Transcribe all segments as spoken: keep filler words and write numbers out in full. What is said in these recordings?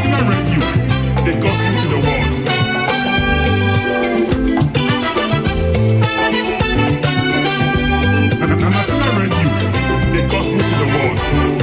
Natina Radio, the gospel to the world. Natina Radio, the gospel to the world.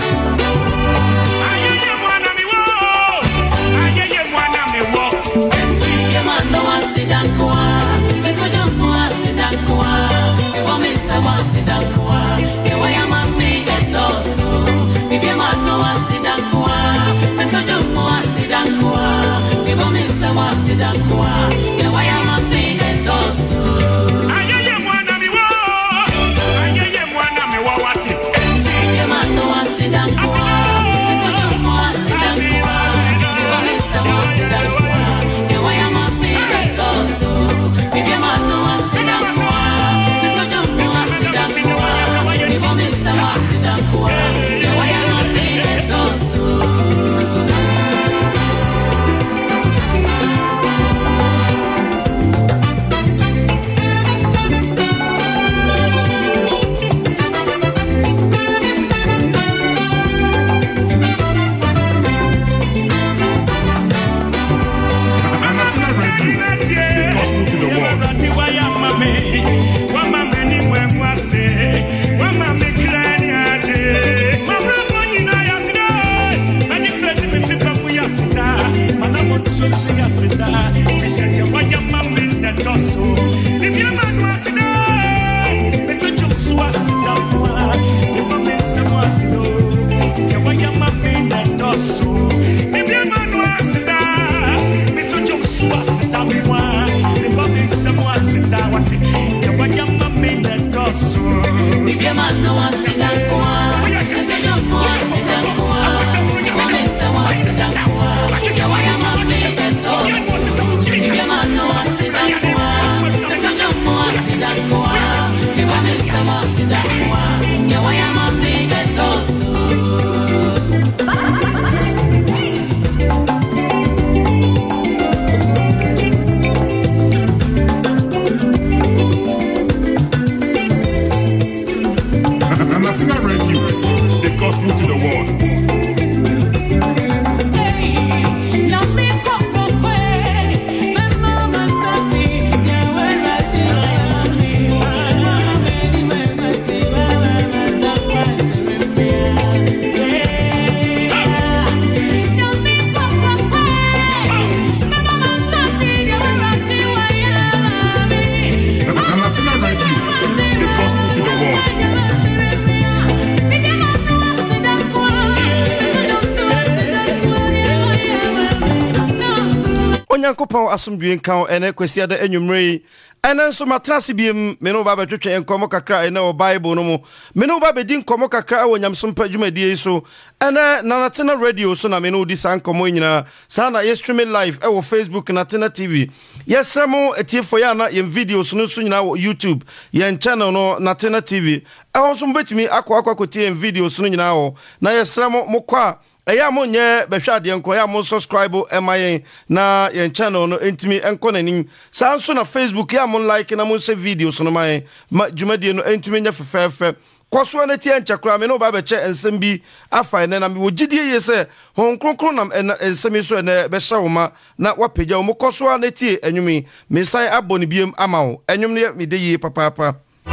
Yankopon asomdwe nkan ene kwesi ada enwumre ene nso matrase biem me no ba betwetwe enkomo kakra ene o Bible no mu me no ba bedi nkomo kakra wo nyamsom padwumadie so ene na Natina Radio so na me no di sankomo nyina sa na ye streaming live e wo Facebook Natina T V yesremo etiefo ya na ye videos no so nyina wo YouTube ye channel no Natina T V e ho so mbetimi akwa akwa kotie videos no nyina wo na yesremo mokwa eya mo nye behwade enko ya mo subscribe emayen na yen channel no entimi enko nanim sa so na Facebook ya mo like na mo share videos no mayen ma dwumadie no entimi nya fefefe kwaso na tie nchakra me no ba beche ensem bi afa ne na me wogidie ye se hon kronkron nam ensem so na be shawoma na wapagya mo kwaso na tie enwumi me san aboni biem ama wo enwum ne me de yi papa papa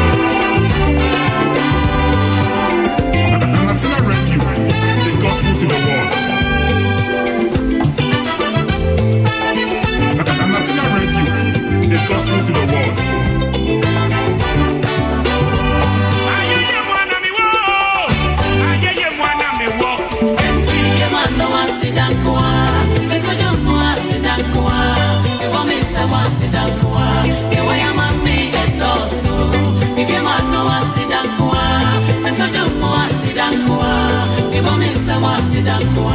Natina Radio, the gospel to the world. Natina Radio, the gospel to the world. Sidankwa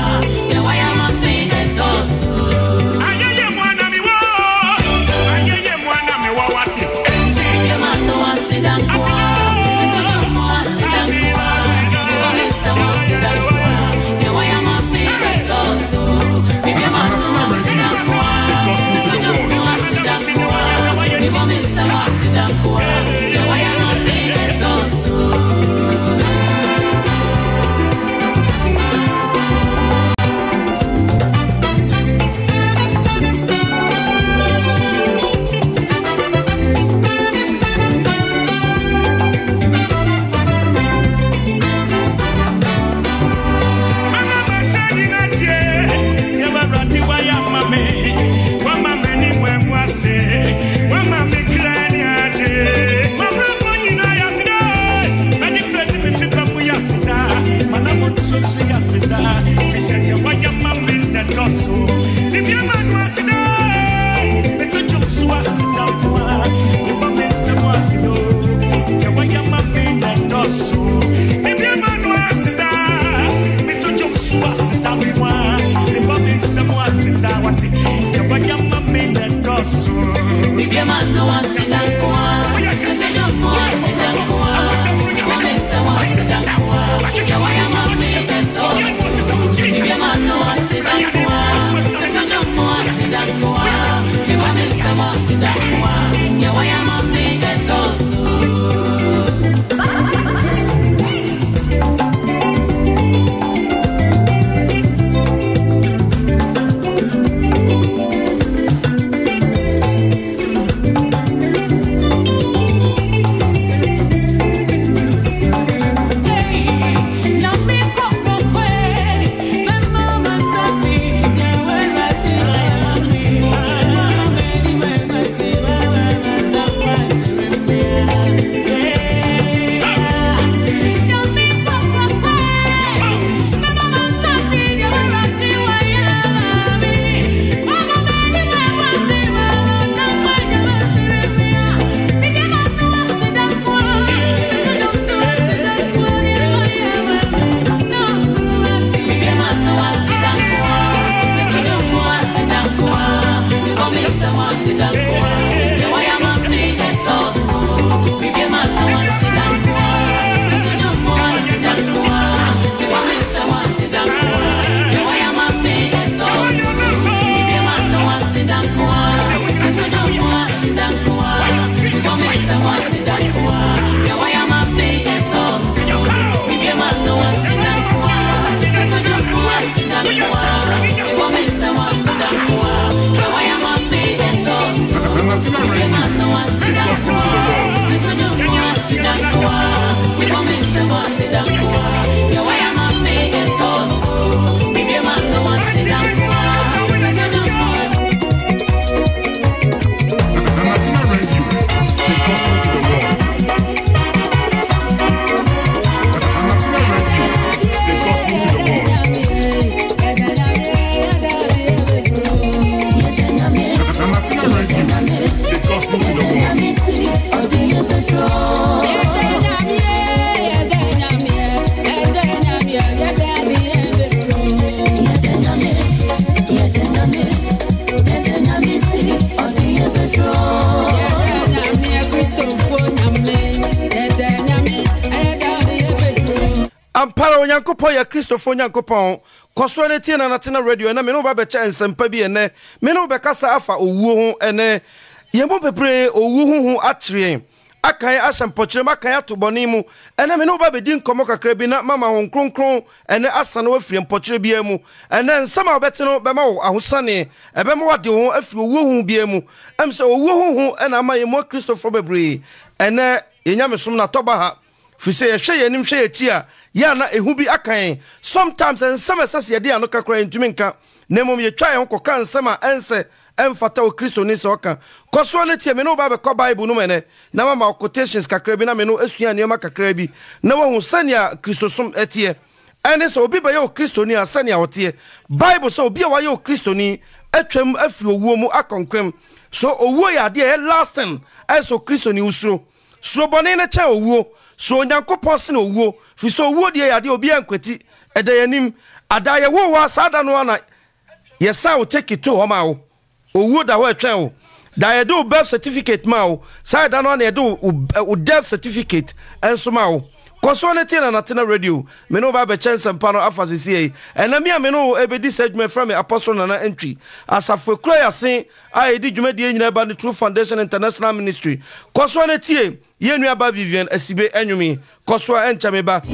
Nyankopon ya Christopher Nyankopon koso ne tie na natena radio na me no ba be cha ensempa bi ene me no be kasa afa owuo ho ene yemo bebre owuo ho akyere akan ahyempokyere makan atoboni mu ene me no ba be din komo kakra bi na mama ho kronkron ene asa na wafiri mpokyere bi mu ene nsama obete no be ma wo ahosane ebe ma wade ho afiri owuo ho bi mu em se owuo ho ena ma yemo Christopher bebre ene yenya mesom na toba ha fise ye hwe yenim hwe etia ya na ehu bi akan sometimes ensema sase ye dia no kakra ntumi nka nemom ye twa ye hokoka ensema ense emfata o Kristo ni se oka koso ne tie me no ba be ko Bible no mene na mama quotations kakra bi na me no asua ne ma kakra bi na wo sania Kristo som etie ene se obi ba ye o Kristo ni asania otie Bible so obi a wa ye o Kristo ni atwam afiri owuo mu akonkwem so owuo ya de lasting eso Kristo ni usuro so bone na cha owuo so Nyankopon se na owuo fi so owuo de ya de obi ankwati edayanim adaye wo wa sada no ana yesa wo take it to homa wo owuo da ho atwan wo da ye do birth certificate ma wo sada no ana ye do o death certificate enso ma wo koso ne tina na tena radio me no ba be chance mpa no afasisi e ena mi a me no ebedi segment from apostle nana entry asafo kura ya sen a edi dwumadi nyina ba ne True Foundation International Ministry koso ne tie ye nua ba Vivian Asibe enwumi koso encha me ba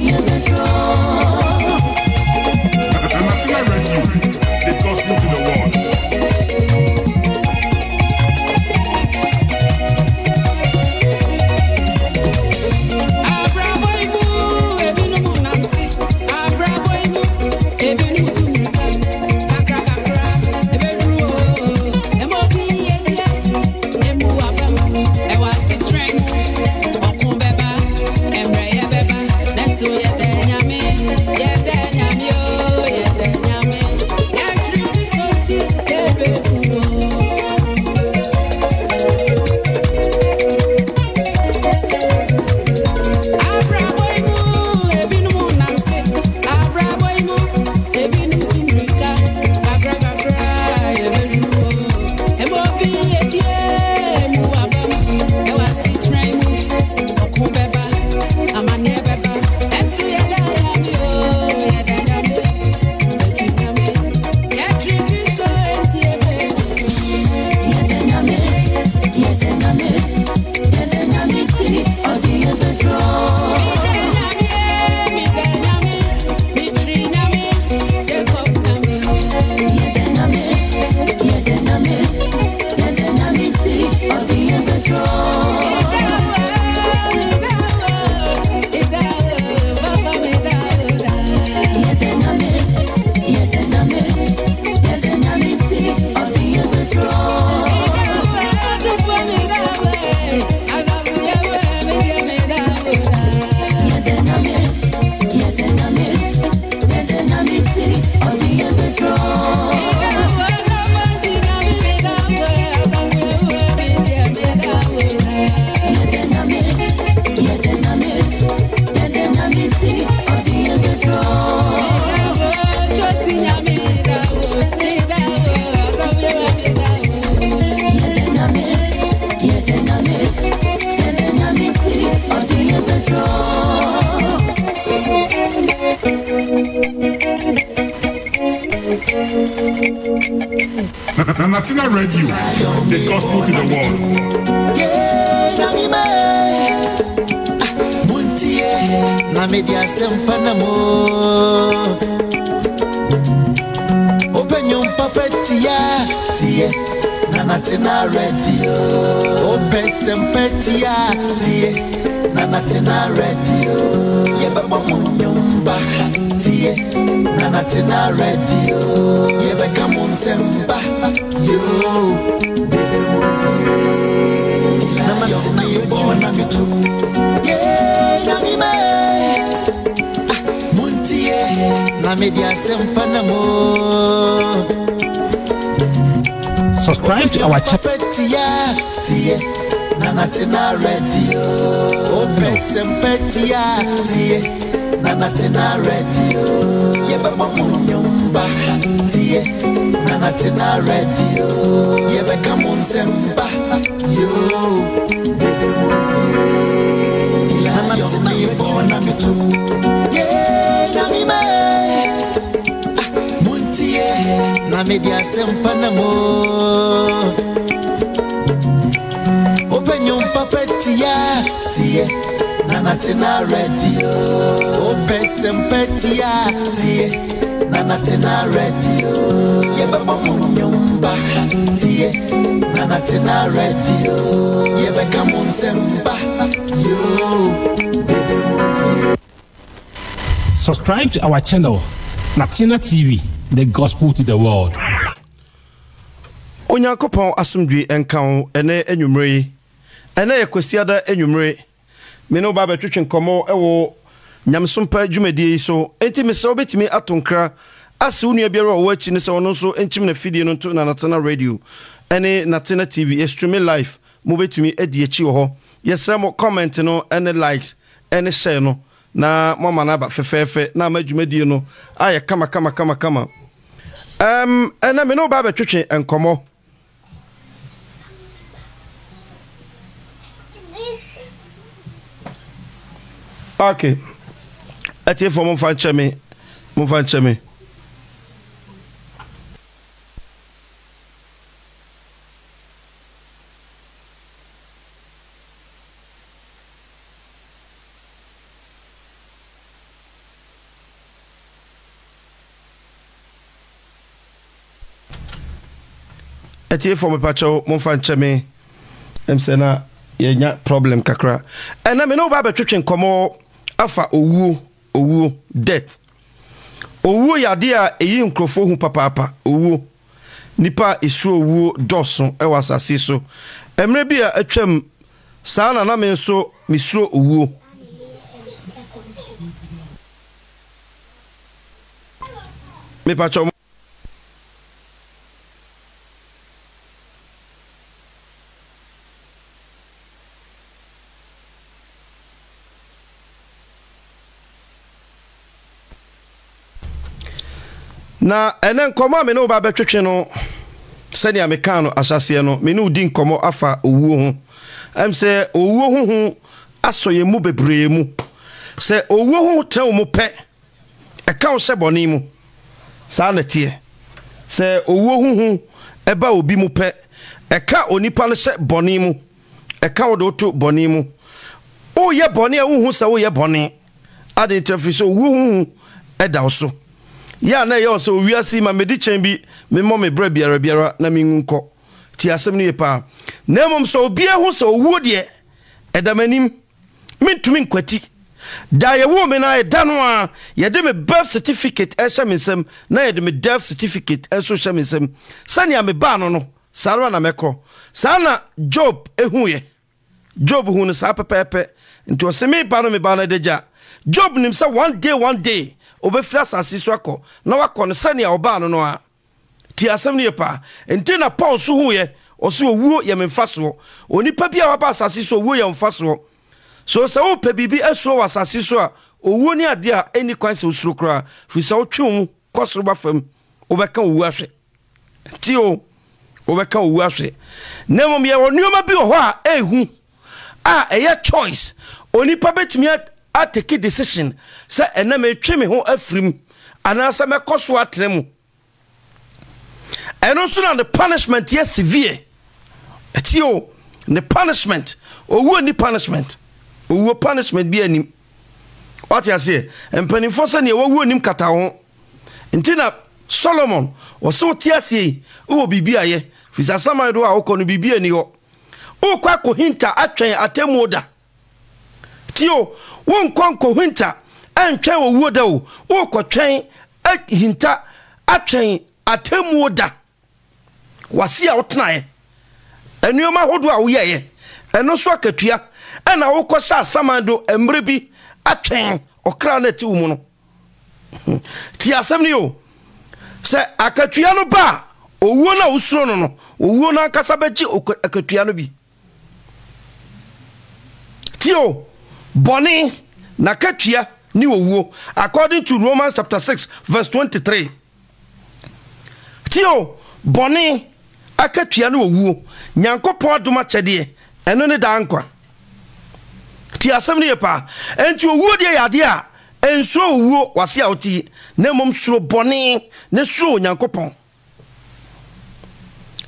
Natina Radio, the gospel to the world. Natina Radio, the gospel to the world. Na media sempanamo Open your papetia tie na Natina Radio Open sempetia tie na Natina Radio Yeba munyumba tie na Natina Radio Yeba kamun semba yo bebe mutie na Natina yebo na mitu na media sempanamo. Subscribe to our channel. Na Natina Radio. Open sempetia tie na Natina Radio. Yeba munyumba tie na Natina Radio. Yeba kamun semba yo bebe mutie na Natina yebo na mitu. Yeah, na media sempana mo open your papetia tie na natina radio open sempetia tie na natina radio yeba bomunyumba tie na natina radio yeba kamun semba yo dede munzi. Subscribe to our channel, Natina T V, the gospel to the world. Onyankopon asomdwe enkan ene enwumre ene yekwasiada enwumre me no ba betwetwe nkomo ewo nyamsompa dwumadie so enti mesra obetimi atonkra ase unua biara wo achi ne se wono so enchim na fidie no to na Natina radio ene Natina T V streaming live mo betimi edi achi wo ho yesra mo comment no ene likes ene share no na mama na ba fefefe na ma dwumadie no aye kama kama kama kama um ene me no ba betwetwe nkomo. Okay. Ati for mon fan cheme. Mon fan cheme. Ati for me pacho mon fan cheme. Em sena yenya problem kakra. Ena me no ba betwetwe nkomo afa owu owu death owu yade a eyi nkrofo hu papapa owu nipa esu owu doson e wasase so emre bi a atwam saa na na me nso misuro owu me pacho na enen komo me no ba betwetwe no sani ameka no asase no me no di nkomo afa owu ho em se owu ho ho asoye mu bebre mu se owu ho tan mu pe e ka wo se boni mu sa na tie se owu ho ho e ba obi mu pe e ka onipa no se boni mu e ka wo do to boni mu o ye boni e wo ho se wo ye boni ade interfiso owu ho e da so ya na yo so wiase ma medi chen bi me mo me bra biara biara na me nko ti asem ne pa na mom so obi ehu so owuo de edamanim mentumi nkwati da ye wo me na ye da no a ye de me birth certificate e sha me sem na ye de me death certificate e so sha me sem sania me ba no no sarwa na mekro sana Job ehu ye Job hu no sa pepepe nto se me ba no me ba na deja Job nim say one day one day obefra asase so akọ na wakọ no sane a oba no no a ti asem ne pa enti na Paul so hu ye oso owuo ye memfa so onipa bia waba asase so owuo ye memfa so so se wo pe bibi asuo wasase so a owuo ni ade a eni kwan se osuro kra fi se wo twum kosoro ba fam obeka owu ahwe ti o obeka owu ahwe na mom ye wonioma bi ho a ehu a eye choice onipa betumi I take a decision. Say, and I may trim me home afrim, and answer my cost what tremu. And also on the punishment, yes, severe. At you, the punishment, or who punishment, or who punishment be any. What you say, and penny for sending you who him catao. Intina Solomon or so tiasi, who be beer ye, with a summer do our con be any. O quaco hinter at train at temoda. Tio. Won konko hinta antwen owu da o o kotwen hinta atwen atemu da wase a wotenae anuoma hodo a wo yeye eno so akatua ena wo kosa samando emre bi atwen okra na ti wo mu no ti asem ni o se akatua no ba owu na usuro no no owu na kasa beji akatua no bi tio Boni nakatua ni owuo according to Romans chapter six verse twenty-three. Tio boni akatua ni owuo Nyankopon adoma chede eno ne dankwa. Ti asem ne pa enti owuo de yade a enso owuo wase a oti na mom suro boni ne suro Nyankopon.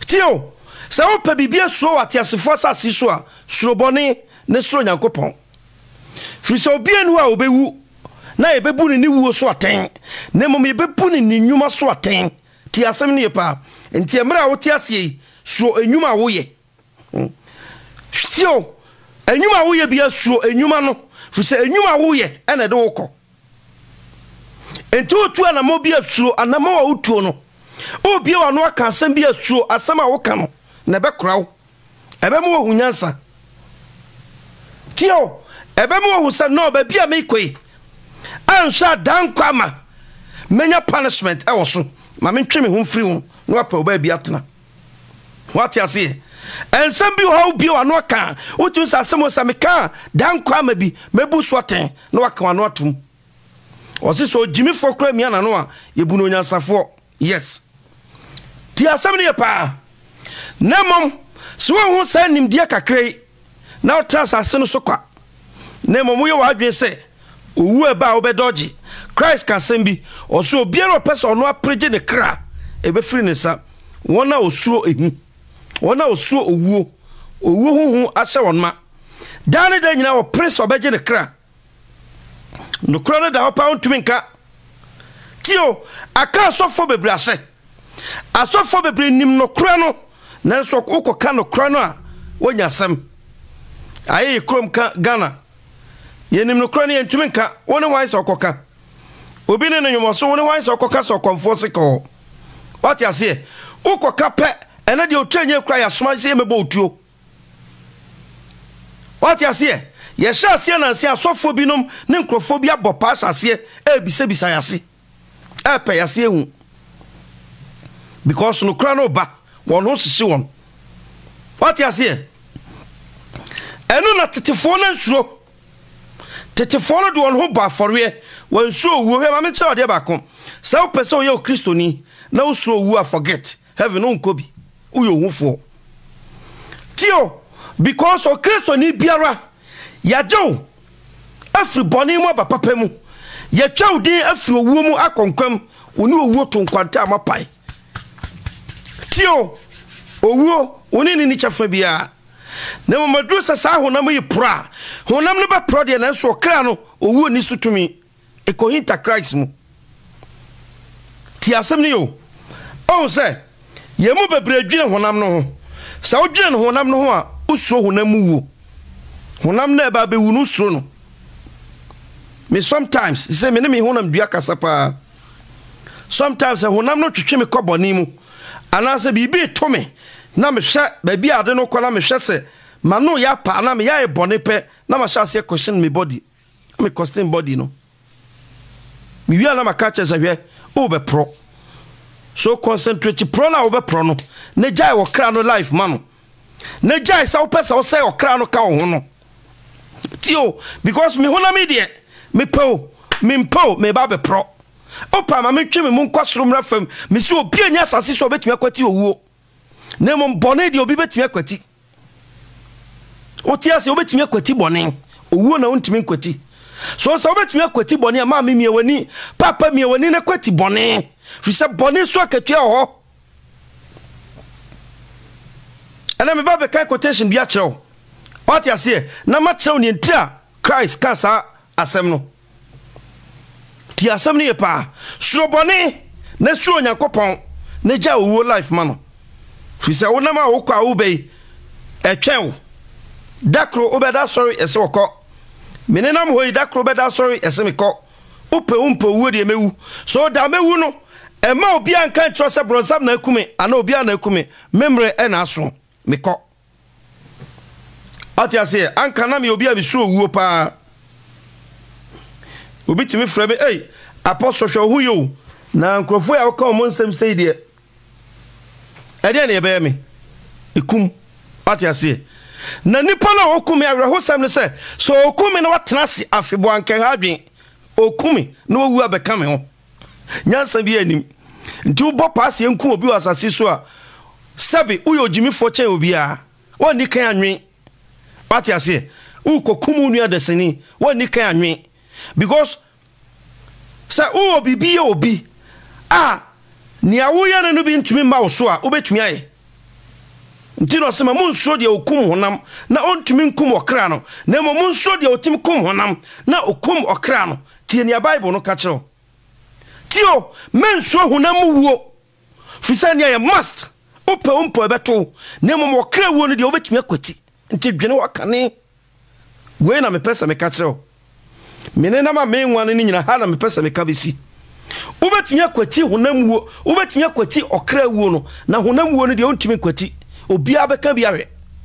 tio sɛ wopɛ bibia suro watiasefo asase so a suro bɔne ne suro Nyankopɔn firi sɛ obia ne ho a obewu na yebebu ne ni wuo so aten na mom yebebu ne ni nnwuma so aten ti asɛm ne pa enti emra wo ti asie suro enwuma wo ye tio enwuma wo ye bia suro enwuma no firi sɛ enwuma wo ye ene de wo kɔ enti otu anamo bia suro anamo wa otuo no obia wa no aka asɛm bia suro asɛm a wo ka no na be krawo ebe mo hu nyansa tio ebe mo hu sɛ no ba bia me koi ansha dan kwama menya punishment e wo so ma me ntwe me ho mfiri ho no apa oba bia tena what you say ensem bi ho bi wa no aka otu sa asɛm o sa me ka dan kwama bi mebu so ten no aka wa no atum o se so jimi fokra mi ana no a yebu no nyansafo yes ti asɛm ne pa nemom so wo sa nimdia kakrai na o trans asɛm so kwa nemom ye wa adwen se owu eba obedoji Christ can send bi oso obiara person no apreje ne kra ebe free ne sa wona osuo ehu wona osuo owuo owuo huhu ahye wonma dane da nyina wo prince obeje ne kra no kra ne da ho pa ntumi nka tio aka asofo bebre ahye asofo bebre nim no kra no nanso ukoka no kra no a wonya asem aye krom ka Ghana yenim no kra ne ntumi nka woni wan se okoka obi ne no nyomoso woni wan se okoka so konfose ko what you say ukoka pe ene de otanye kra ya soma se mebo otuo what you say ye sha se na se asofo binom ne nkrofo bi abopa asase e bise bisa yase e pe yase ehu because no kra no ba won ho hihye won what you say enu na tetefo na nsuro tetefo no de won ho ba forwe won so owu he ma me kire ode ba kom sa wo pese o ye kristoni na wo so owu a forget heaven no nkobi uyo hufo tio because o kristoni biara ya jew afri boni mo ba papa mu ya twaw din afri owu mu akonkwam oni owu to nkwanta amapai tio owu oni ni ni chafa bia na mo madu sasa honam yi pra honam ne ba pro de na so kra no owu ni sutumi ekohinta Christ mu ti asem ne yo o se ye mu bebre dwene honam no ho sa odwene honam no ho a usuro honam mu wo honam na ba be wu no usuro no me sometimes say me ne me honam dua kasapa sometimes honam no twetwe me koboni mu anase bibi to me na me hwe ba bi ade no kola me hwe se manu ya pa na me ya e bone pe na ma sha se question me body me question body no me wi na ma ka che se hwe o be pro so concentrate pro na o be pro no ne jai wo kra no life man ne jai sa o pesa o say o kra no ka ho no tio because me hona me de me po me po me ba be pro o pa ma me twe me mun kwasoro mra fam me si obi anya asase so obetumi akwati owuo ne mom bone de obi betumi akwati o ti ase obetumi akwati bone owuo na ontumi akwati so so obetumi akwati bone ma me miewani papa miewani na kwati bone fi se bone so akatua ho ana me ba be kai quotation bia kyerɛw what you say na ma kyerɛw ni ntia Christ kan sa asɛm no ti asɛm ne pa so bone na so Nyankopɔn na gya owuo life ma no fi se wo na ma wo kwa wo be etwɛw dakro obeda sorry ese wokɔ menenam hoyi dakro obeda sorry ese mekɔ upe umpe wo de mewu so da mewu no ema obi anka ntro se bronsam na akume ana obi ana akume memre e na aso mekɔ atia se anka na me obi a bisu owuo pa obi timi frɛ me ei apostle hwɛ hu yo na nkrofo ya wokɔ mo nsɛm sei de ɛde na yɛbɛyɛ me ekum atia se na nipa na okumi awreho sam ne se so okumi na watena se afebo anka ha adwen okumi na owu abeka me ho nyansa bi anim nti wo bɔ paase enku obi wasase so a sabi uyo jimi fo chen obi a woni kan anwen pati ase u kokumu nua deseni woni kan anwen because sa u obi bi obi ah ni awo ya no bi ntumi ma wo so a obetumi aye nti no se ma munsuo de okum honam na ontumi nkum okra no na mo munsuo de otim kum honam na okum okra no tie ni Bible no ka kire tio mensuo honam wuo fisania ya must ope umpo ebeto na mo okra wuo no de obetumi akwati nti dwene wakane we na me pesa me ka kire mene na ma me nwane ni nyina ha na me pesa me ka besi ubetumi akwati honam wuo ubetumi akwati okra wuo no na honam wuo no de ontumi kwati obia beka biawe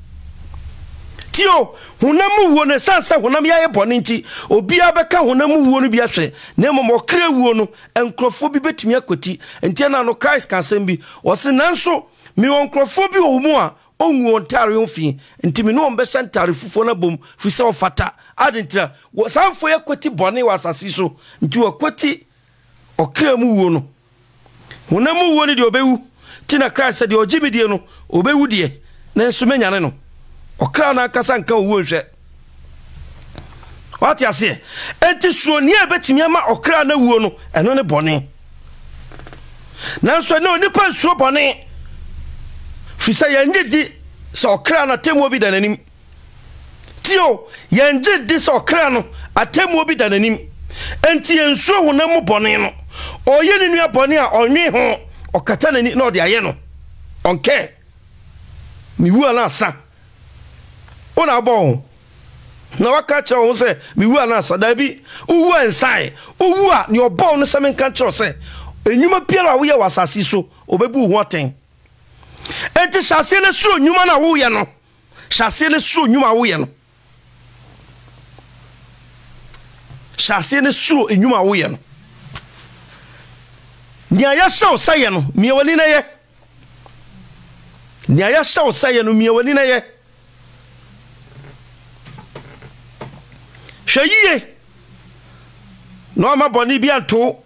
tio honam wuo no sansa honam ya ye bone nti obia beka honam wuo no bia hwe na mo okra wuo no enkrofo bi betumi akwati nti na no Christ kan sembi o se nanso mi onkrofo bi o mu a onwu ontare onfi nti mi no ombe santare fufo na bom fi se ofata adintra wo sanfo ye kwati bone wasasi so nti wo kwati okra mu wuo no honam wuo no de obewu tina Christ said o jibidie no obewu die na enso menyane no okra na akasa nka wuo hwe what you say enti suoni ebetimi ama okra na wuo no eno ne bone na nso ne onipa nsuo bone fisa yanje di so okra na temu obi dananim tio yanje di so okra no atemu obi dananim enti ensuo honam bone no oye ne nua bone a onwe ho okata nani na odi aye no onke mi wu ala asa ona abo na waka che o se mi wu ala asa da bi uwu ensai uwu a ni obo no se men kan che o se enyuma piara wo ye wasasi so obebu hu oten enti shase ne su enyuma na wo ye no shase ne su enyuma wo ye no shase ne su enyuma wo ye no nya ya shaw saye no miewani na ye nya ya shaw saye no miewani na ye hweyiye no ama boni bia nto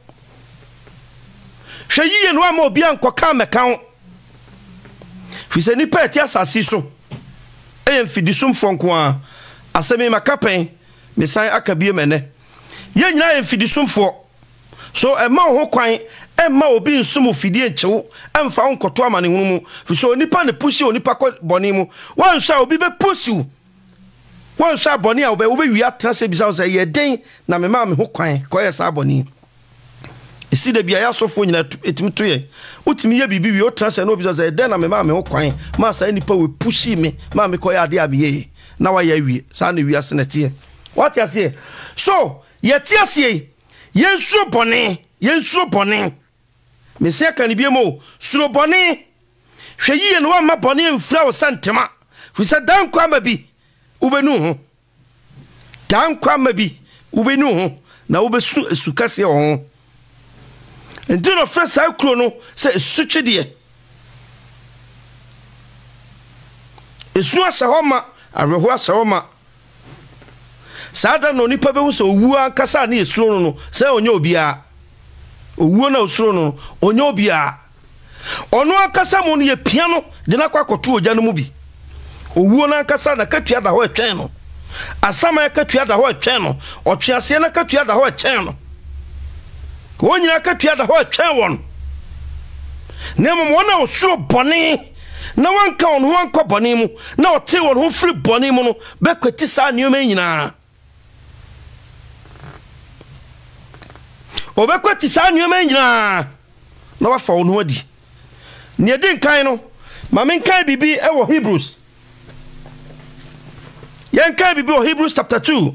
hweyiye no ama obi ankoka mekan fise ni peti asasi so e mfidisum fonko a asemi makapen mesan akabie mene ye nyina ye mfidisum fo so e ma ho kwan emma obi nsumu fidie nchewo emfa onkoto amane hunu mu so onipa ne pushi onipa ko boni mu wan sha obi be pushi wan sha boni a obi wi atase bisa so ye den na me ma me ho kwan ko ye sa boni isi de bia ya sofo nyina etimi to ye utimi ye bibi wi o trase na obi so ye den na me ma me ho kwan ma sa nipa we pushi me ma me ko ya de abiye na wa ya wi sa na wi asenete what you say so ye tiasie yensu boni yensu boni mesia kan biemo suro boni hweyiye no ma boni mfra wo santema fisa dan kwa mabi ubenu ho dan kwa mabi ubenu ho na ubesu esukase ho ndino fresa kro no se suchide esu asahoma areho asahoma sada no nipa be hu so owu ankasa na esu no no se onye obia owu na osuro no onye obia ono akasa mo no ye piano de na kwakoto ogya no mu bi owu na akasa na katua da ho etwen no asama ya katua da ho etwen no otwease na katua da ho etwen no ko nyina katua da ho etwen won na mo na osuro bone na wanka on wanko bone mu na ote won ho firi bone mu no bekwati sa neoma nyina obekwati sa nyoma nyina na wafa onu adi ne din kan no ma men kan bibi e wo Hebrews yen kan bibi wo Hebrews chapter two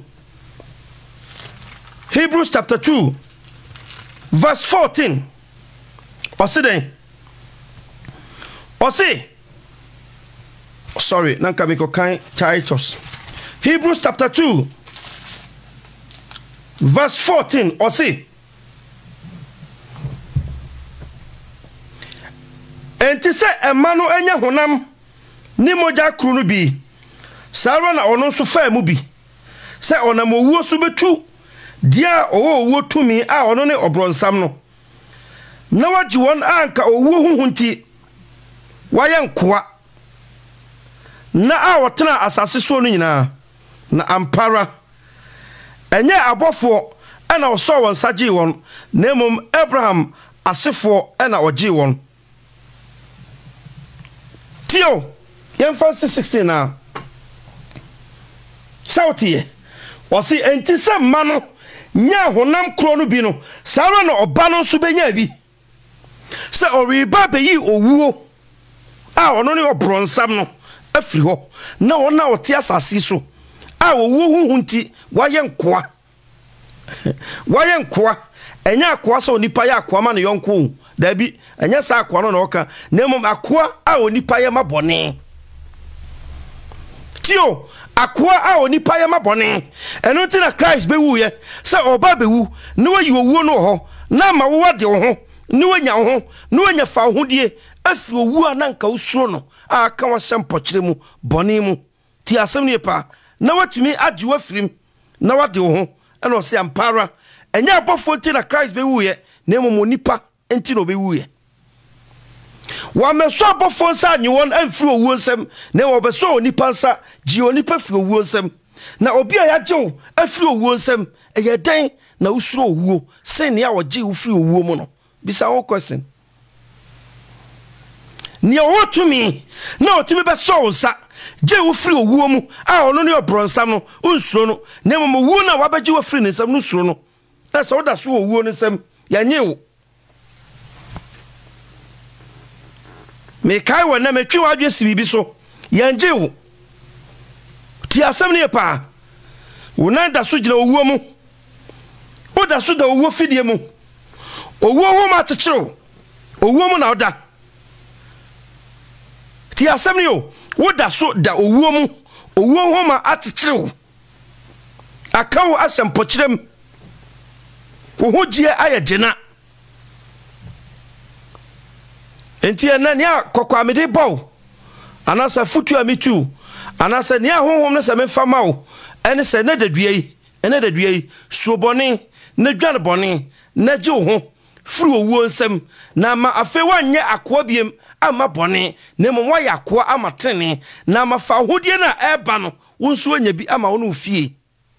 Hebrews chapter two verse fourteen osiden osi sorry nanka me ko kan Titus Hebrews chapter two verse fourteen osi enti se emano enya honam ni moja kru no bi sara na ono so fa mu bi se onam owuo so betu dia owo owuo tumi a ono ne obronsam no na waji won anka owuo huhunti wayankoa na a wotena asase so no nyina na ampara enye abofo ana oso won saji won nemum Abraham asefo ana oji won tio yɛmfa sixteen na sautie ɔsi enti sɛ mma no nya honam kro no bi no saa na ɔba no nso benya bi sɛ ɔreba bɛyi owuo a ɔno ne ɔbronsam no afiri hɔ na ɔna ɔte asase so a owuo huhu nti wayɛ nkoa wayɛ nkoa ɛnya akoa sɛ onipa yɛ akoa ma ne yɔnko dabi ɛnya sɛ akoa no na ɔka na mmom akoa a onipa yɛ mabɔne tio akoa a onipa yɛ mabɔne ɛno nti na Christ bɛwu yɛ sɛ ɔba bɛwu na wayi owuo no hɔ na ma wo wade wo ho na wanya wo ho na wanya fa wo ho die afiri owu a na nka usuro no a ka wa sempɔkyere mu bɔne mu ti asɛm ne pa na watumi agye wa firim na wade wo ho ɛna ɔsɛ ampara ɛnya abɔfo nti na Christ bɛwu yɛ na mmom onipa nti na ɔbɛwu yɛ wa meso abɔfo nsa nye wɔn amfiri owuo nsɛm na wɔbɛso onipa nsa gye onipa firi owuo nsɛm na obi a yagyew afiri owuo nsɛm ɛyɛ dan na usuro owuo sɛ ne a wɔgye wo firi owuo mu no bisa wo question ni o tumi na otumi be so nsa je wo firi owuo mu a ono ne obronsam no unsuro no na mmo wu na wabeje wo firi ne nsam no suro no na so da so owuo no nsam ya nye wo me kai wo na metwi wadwe si bibi so ya nje wo ti asem ne pa wo na da so gina owuo mu o da so da owuo fidie mu owuo ho ma tekyero owuo mu na oda ti asem ne yo wo da so da owuo mu owuo ho ma atekyero akawo asempɔkyerem wo ho gie ayegena enti ena ne akɔkwamede bɔw anasa futu amitu anasa ne ahonhom ne se memfa mawo ene se ne dadua yi ene dadua yi suobɔne ne dwane bɔne na gye wo ho firi owuo nsɛm na ma afe wanyɛ akoa biem ama bɔne na mmom wayɛ akoa ama tene na ma fa hodie na ɛba no wonso anya bi ama wo no fie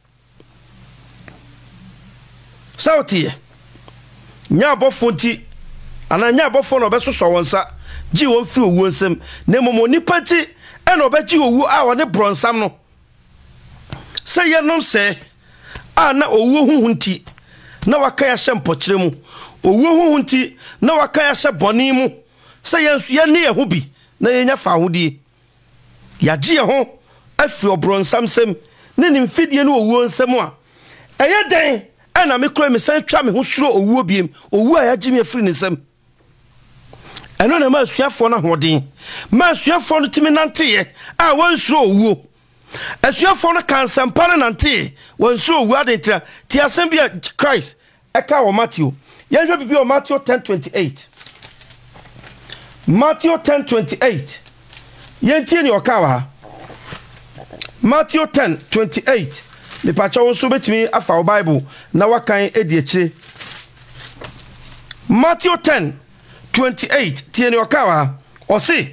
sautie nya abɔfo nti ana nya abɔfo no bɛsoso wonsa gye won firi owuo nsɛm na mmom onipa ti ɛna ɔbɛgye owu a wɔne bronsam no sɛ yɛnom sɛ a na owuo huhu nti na waka ya hyɛ mpɔkyerɛ mu owuo huhu nti na waka ya hyɛ bɔne mu sɛ yɛnso yɛne yɛ ho bi na yɛnya fa ahodie yɛgye yɛ ho afiri ɔbronsam nsɛm ne ne mfidie no owuo nsɛm a ɛyɛ dɛn ɛna me kora me san twa me ho suro owuo biem owu a yɛgye me afiri ne nsɛm ɛno na ma asuafoɔ no ahoɔden ma asuafoɔ no timi nanteyɛ a wɔnsuro owuo asuafoɔ no kansampa no nanteyɛ wɔnsuro owuo adentira ti asɛm bi a Christ ɛka wɔ Matthew yɛnhwɛ bibi wɔ Matthew ten twenty-eight Matthew ten twenty-eight yɛntie ne ɔka wɔ ha Matthew ten twenty-eight mepakyɛ wo nso bɛtumi afa wo Bible na wakan edi akyire Matthew ten twenty-eight tie ne ɔka wɔ ha ɔse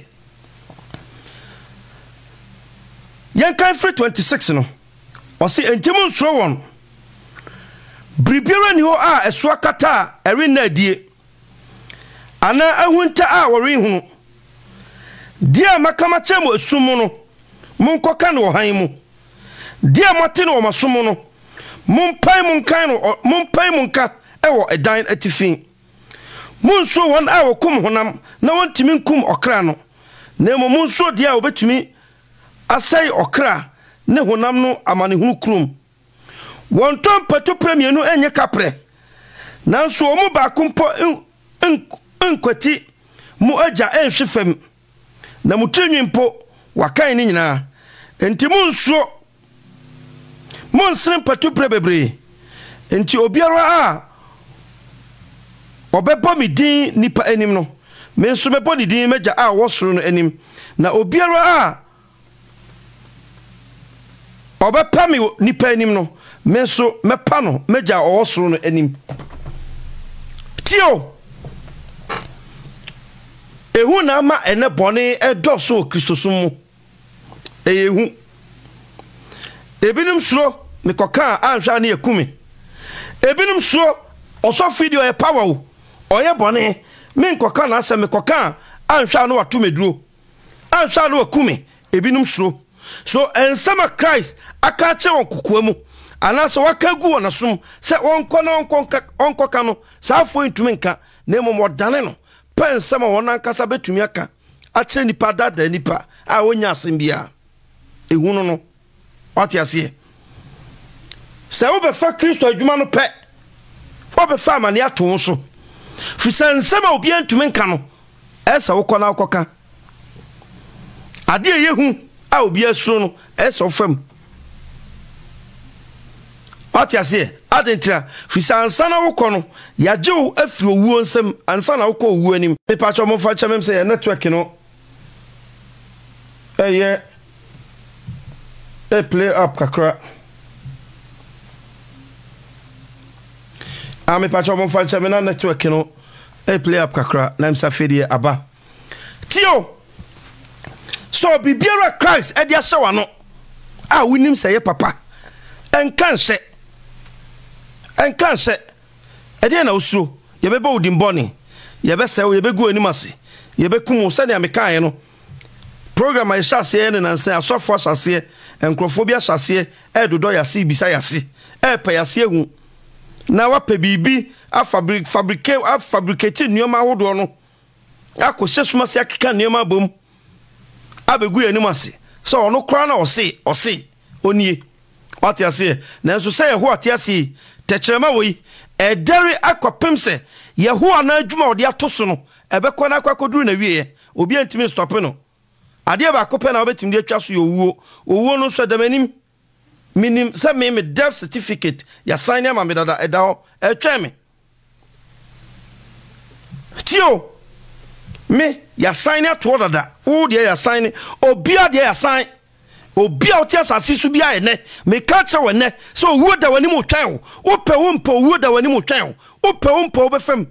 yɛnkan firi twenty-six no ɔse enti mu nsuro wɔn biribiara ni hɔ a ɛsoa kata a ɛrenna adie ana ahunta a wɔrenhunu dia makama kyɛ mo asum no monkɔka no ɔhan mu dia mote no ɔmasom no mompai monkan no mompai monka ɛwɔ ɛdan atifin monso wɔn a wɔkum honam na wɔntimi nkum ɔkra no na mo monso dia a wɔbɛtumi asɛe ɔkra ne honam no amanehunu krom wɔn tɔn pato premienu enye kapre nanso ɔmo baako mpo nkwati mu agya enhwe fam na mutrenwi mpo wakan ne nyinaa enti monso monsren pato pre bebre enti obiara a obɛbɔ mi din nipa anim no me nso mɛbɔ ni din magya a wɔsoro no anim na obiara a obɛpa mi nipa anim no me nso mɛpa no magya a wɔsoro no anim tio ehu na ama ene bɔne ɛdɔso Kristosom mu eyehu ebinim suro mekɔka anhwa ne yakumi ebinim suro ɔsɔfo di ɔyɛ power wo ɔyɛ bɔne me nkɔka na asɛ mekɔka anhwa no wato meduro anhwa no wakumi ebinom suro so ensama Christ aka che won kokoa mu anase waka gu won som se wonko na wonko onko ka no sa afo ntumi nka na emo modane no pa ensama won ankasa betumi aka a che nipa dada nipa a wonya asem bia ehunu no wati ase se wo be fa Kristo adwuma no pe wo be fa amane ato so fisa nsema obi ntumi nka no esa wo kona akoka ade yehu a obi asuro no esa ofam ati ase adentra fisa ansana wo kono yajew afiri owuo nsem ansana wo ko owuo anim pepa cho mo fa chamem se network no eye e play up kakra ame pa cho mo fa chamem na network no e play up kakra na msa fedie aba tio so bibiara Christ e dia sewa no a winim se ye papa enkan se enkan se e dia na osuro ye beba odimboni ye be se ye be gu animase ye be kum se ne amekan no program a shase ne nan se asofo shase enkrofobia shase e dodo ya se bisa ya se e pa ya se hu na wa pe bibi a fabric fabricate a fabricate nioma hodo no akose suma se akeka nioma bom abegu animase so ono kra na ose ose onie wati ase na nso se yeho ati ase techerema woi e dere akopem se yeho na adwuma ode atoso no ebekọ na akwakoduru na wiye obi antimi stop no ade ba kope na obetim de atwa so yowuo owuo no so damanim minim se me me death certificate ya sign am me dada edaho e tweme tio me ya sign to dada wo de ya sign obia de ya sign obia o tia sase su bia ene me ka che wene so owuo da wani mo twan wo pe wo mpo owuo da wani mo twan wo pe wo mpo wo befam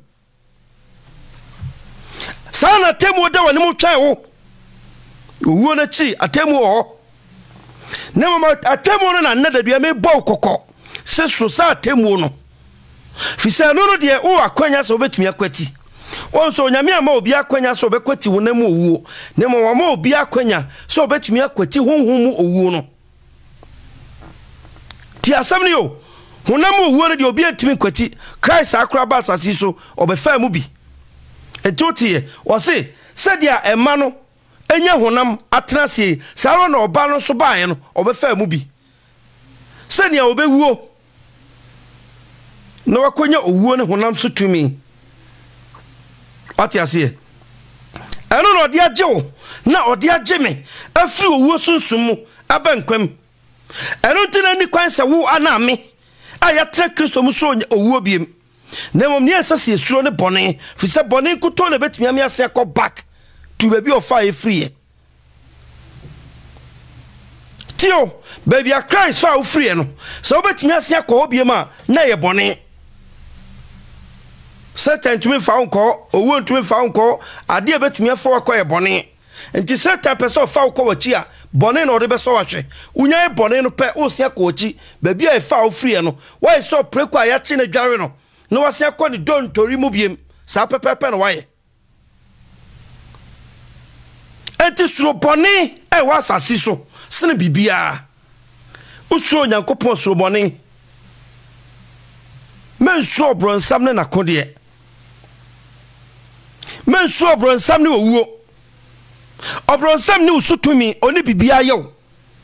sana temu da wani mo twan wo owuo na chi atemu ho ne mama atemu no na nadadua me bo kokko se so sa atemu no fisa no no de wo akwanya so betumi akwati wonso nyame ama obi akwanya so bekwati wonam owuo ne mama ma obi akwanya so betumi akwati honhom mu owuo no ti asam ne yo honam owuo no de obi antimi kwati Christ akra ba asasi so obefa mu bi etotie wo se se dia ema no enya honam atrasie saro na oba no so baaye no obefa mu bi se nia obewuo na wakonya owuo ne honam so tumi ati ase eno no ode agyew na ode agye me afiri owuo sunsum mu abankwam eno ntina ni kwan se wo ana me ayatra Kristo mu so owuo biem na mom ne asase esuro ne bone fi se bone nkuto na betumi am ase akọ back to baby of fire free tio baby a Christ fa free no so betumi ase akọ obiem a na ye bone Satan to me found call, or won't to me found call, I dear bet me for a quiet bonnet. And to certain person foul cover chia, bonnet or the best watch. Unya bonnet no pet o sia coachy, baby I foul free no. Why so prequire in a jarino? No, I say I call it done to remove him, sapper pepper and why. And this so bonnet, I was a siso, sin bibia. Uso yan coupon so bonnet. Men so bron samne na kondie. Men so bron samne owuo. Obron samne usutumi oni bibia yo.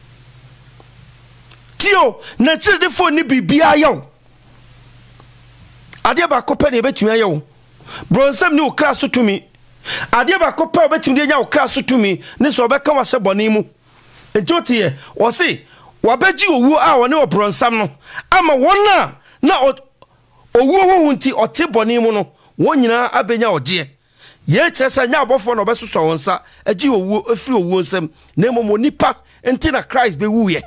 Tio na chide fo ni bibia yo. Ade ba kopa ne betumi ayo. Bron samne ukra sutumi. Ade ba kopa betumi de nya ukra sutumi ne so obeka wase boni mu. Enti ye wo se wabeji owuo a woni obron sam no ama wona na owuo ho nti ote boni mu no wonyina abenya oje ye kyeresa nya abofo no besoso wonsa agi owuo afiri owuo nsam na momo nipa enti na Christ be wuye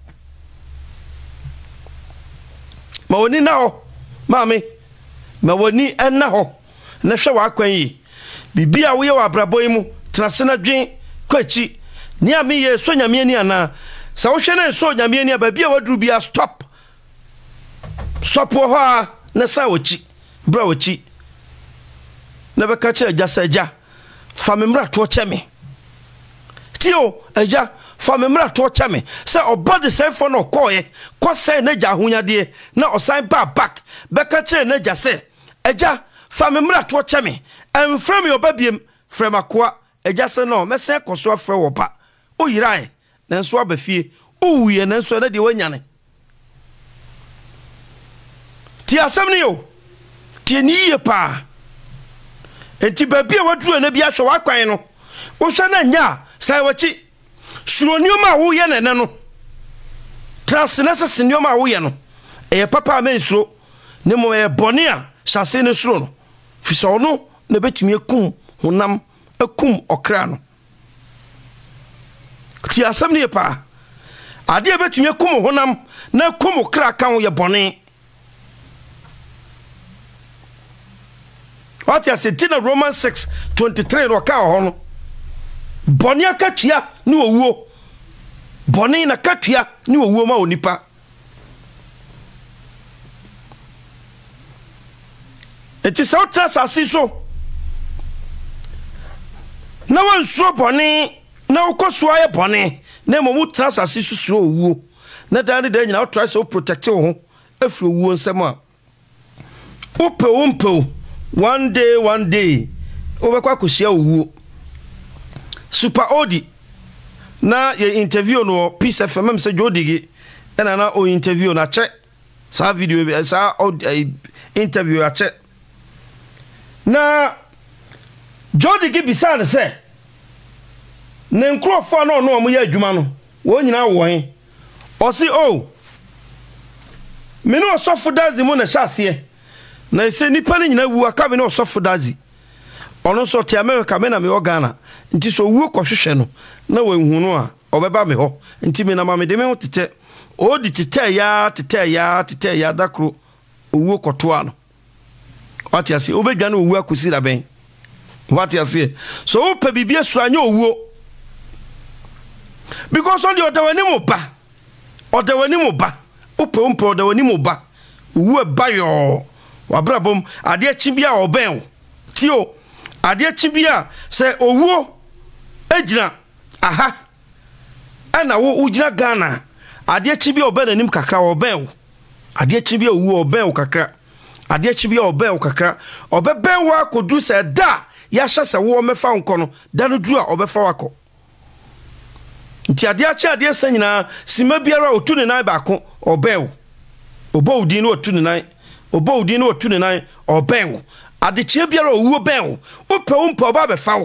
ma woni na ho maame ma woni enna ho na hwe wa akwan yi bibia wo ye wa abraboi mu tenase na dwen kwachi ni ame ye so nyame ani ana sa wo hwe na so nyame ani ba bia waduru bia stop stop wo ha na sa wochi bra wochi na beka che ja sa ja fa memra to che me tio agya fa me mra to kyame say obody say for no koye ko say na gya ahonyade na osan ba back beka kire na gya say agya fa me mra to kyame emfrem yo babiem frem akoa agya say no me say koso afre wo ba o yirae na nso abafie o wiye na nso na de wanyane ti asem ne yo ti ni ye pa enti babi a waduru na bi ahwe wakwan no wo hwe na nya sai wachi suro nioma wo ye nene no transne sese nioma wo ye no e papa ma suro ne mo e bone a hyase ne suro no fiso no na betumi akum honam akum okra no ti asem ne pa ade betumi akum honam na akum okra kan wo ye bone. What you say in Romans six twenty-three no ka ho no boni akatua ni owuo boni na katua ni owuo ma onipa eti so trasasi so na wan so boni na ukoso aye boni na momu trasasi so so owuo na dan de nyina try so protect wo ho afri owuo nsem a upe umpe one day one day obekwa kosia owuo super odi na ye interview no Peace F M se jodigi ena na o interview na che sa video sa interview a che na jodigi bisane se ne nkrofo no no mo ye adwuma no wo nyina wo hen o si o me no sofo dazi mo na hyase na ese nipa ne nyina wu aka me no sofo dazi ono so ti America me na me Ghana nti so wu kohwehwe no na wanhu no a obeba me ho nti me na ma me de me ho tete o di tete ya tete ya tete ya dakro wu kotoa no what you say obedwa na wu akosi da ben what you say so o pa bibia so anya owuo because on the odawani mo ba odawani mo ba o pe o pe odawani mo ba wu ba yo wabrabom ade chibia oben tio ade chibia se owuo ejina aha ana wo ujina Ghana ade chibia oben anim kakra oben ade chibia owuo oben kakra ade chibia oben kakra obeben wa kodu se da ya hye se wo mefa nko no da no duru a obefa wako nti ade achi ade sanyina sima biara otu ne nan ba ko oben obo udi no otu ne nan obo udi no otu ne nan oben adechie biara owuo ben ope umpe oba be fawo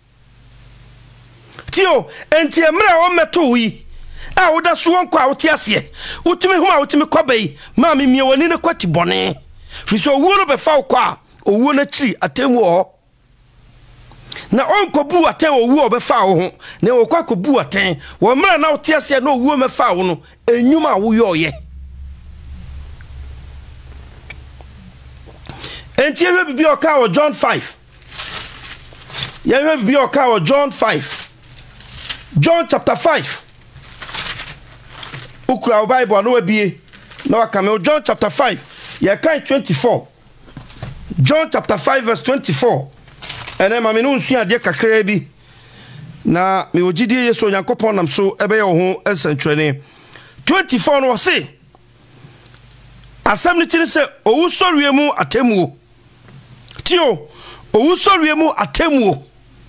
tio enti emra o meto wi a woda so wonko a wote ase wotumi homa wotumi kwabai ma me mie woni ne kwati bone fiso owuo no be fawo kwa owuo na chiri atemu ho na onko bu aten owuo be fawo ho na wo kwa ko bu aten wo mra na wote ase na owuo me fawo no enyuma wo yoye enti ewe bibi oka o John five ye ewe bibi oka o John five John chapter five ukura Bible no wabie na waka me John chapter five ye kan twenty-four John chapter five verse twenty-four ene ma me no nsu ade kakra bi na me ogidie Yesu Yankopon nam so ebe ye ho ensantwene twenty-four no se asem ni tini se owu sorie mu atemuo tio owu sorie mu atemuo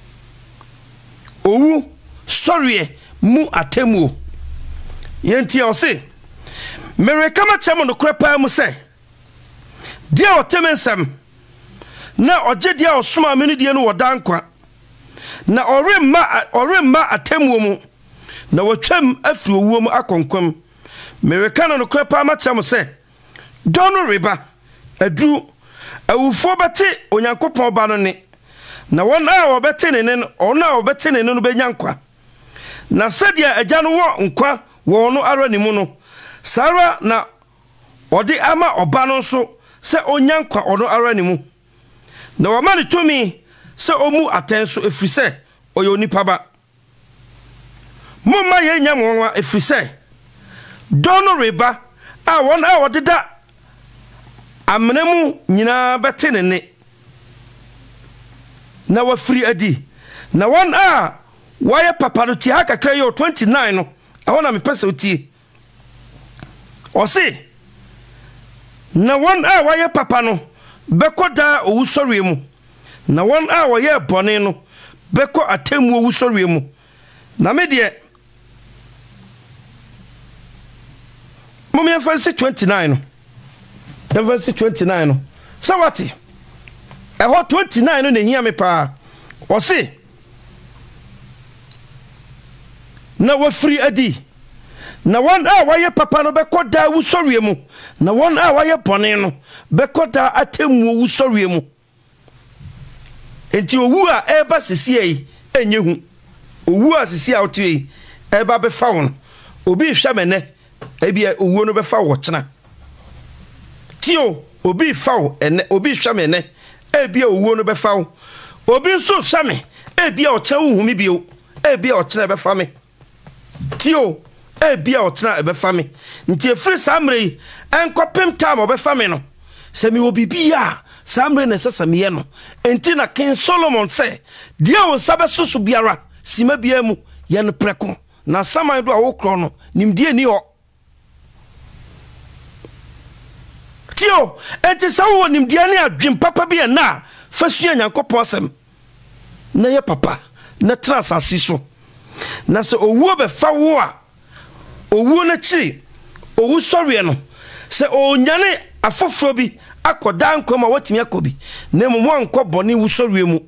owu sorie mu atemuo yenti o se mere kama chemo no krepa mu se dia otemensem na oje dia osoma me no die no wodankwa na oremma oremma atemuo mu na wotwam afri owuo mu akonkwam mere kana no krepa ma chemo se dono riba adu awufo bete onyankopon ba no ne na won a obete ne ne ona obete ne no benyankwa na sadia agya no wo nkwa wo no ara ni mu no sara na odi ama oba no so se onyankwa ono ara ni mu na wa mani tomi se omu atenso efrise oyo nipa ba mumma ye nyamwa efrise dono riba a won a odeda amnemu nyina bete ne ne na wafiri adi na won a why papa no tia kakra yo twenty-nine no I want me pese otie o se na one a why papa no beko da owusori mu na one a why bone no beko atemu owusori mu na me de mo me fancy twenty-nine no fancy twenty-nine no so what e ho twenty-nine no na hia me pa o se na wafiri adi na one a why papa no beko da owusori mu na one a why bone no beko da atemu owusori mu enti owu a eba sisi yi enye hu owu a sisi a otu yi eba be fa won obi hwa mene ebia owu no be fa wo kyena tio obi fa wo ene obi hwa mene ebia owu no be fa wo obi nso hwa me ebia o kyena hu mi bio ebia o kyena be fa me tio ebia o kyena e be fa me nti efiri samre enkopem time o be fa me no se mi obi bia samre na sesa me ye no enti na King Solomon say dia wo sabe susu biara sima bia mu ye no preko na saman do a wo kro no nimdie ni ho tio enti sawo nimdie ni adwem papa bia na fasua nyankopon asem na ye papa na transasi so na se owu be fa wo a owu na chi owu sori no se onyane afoforo bi akoda nkoma watimi akobi na mu mo anko boni wusori mu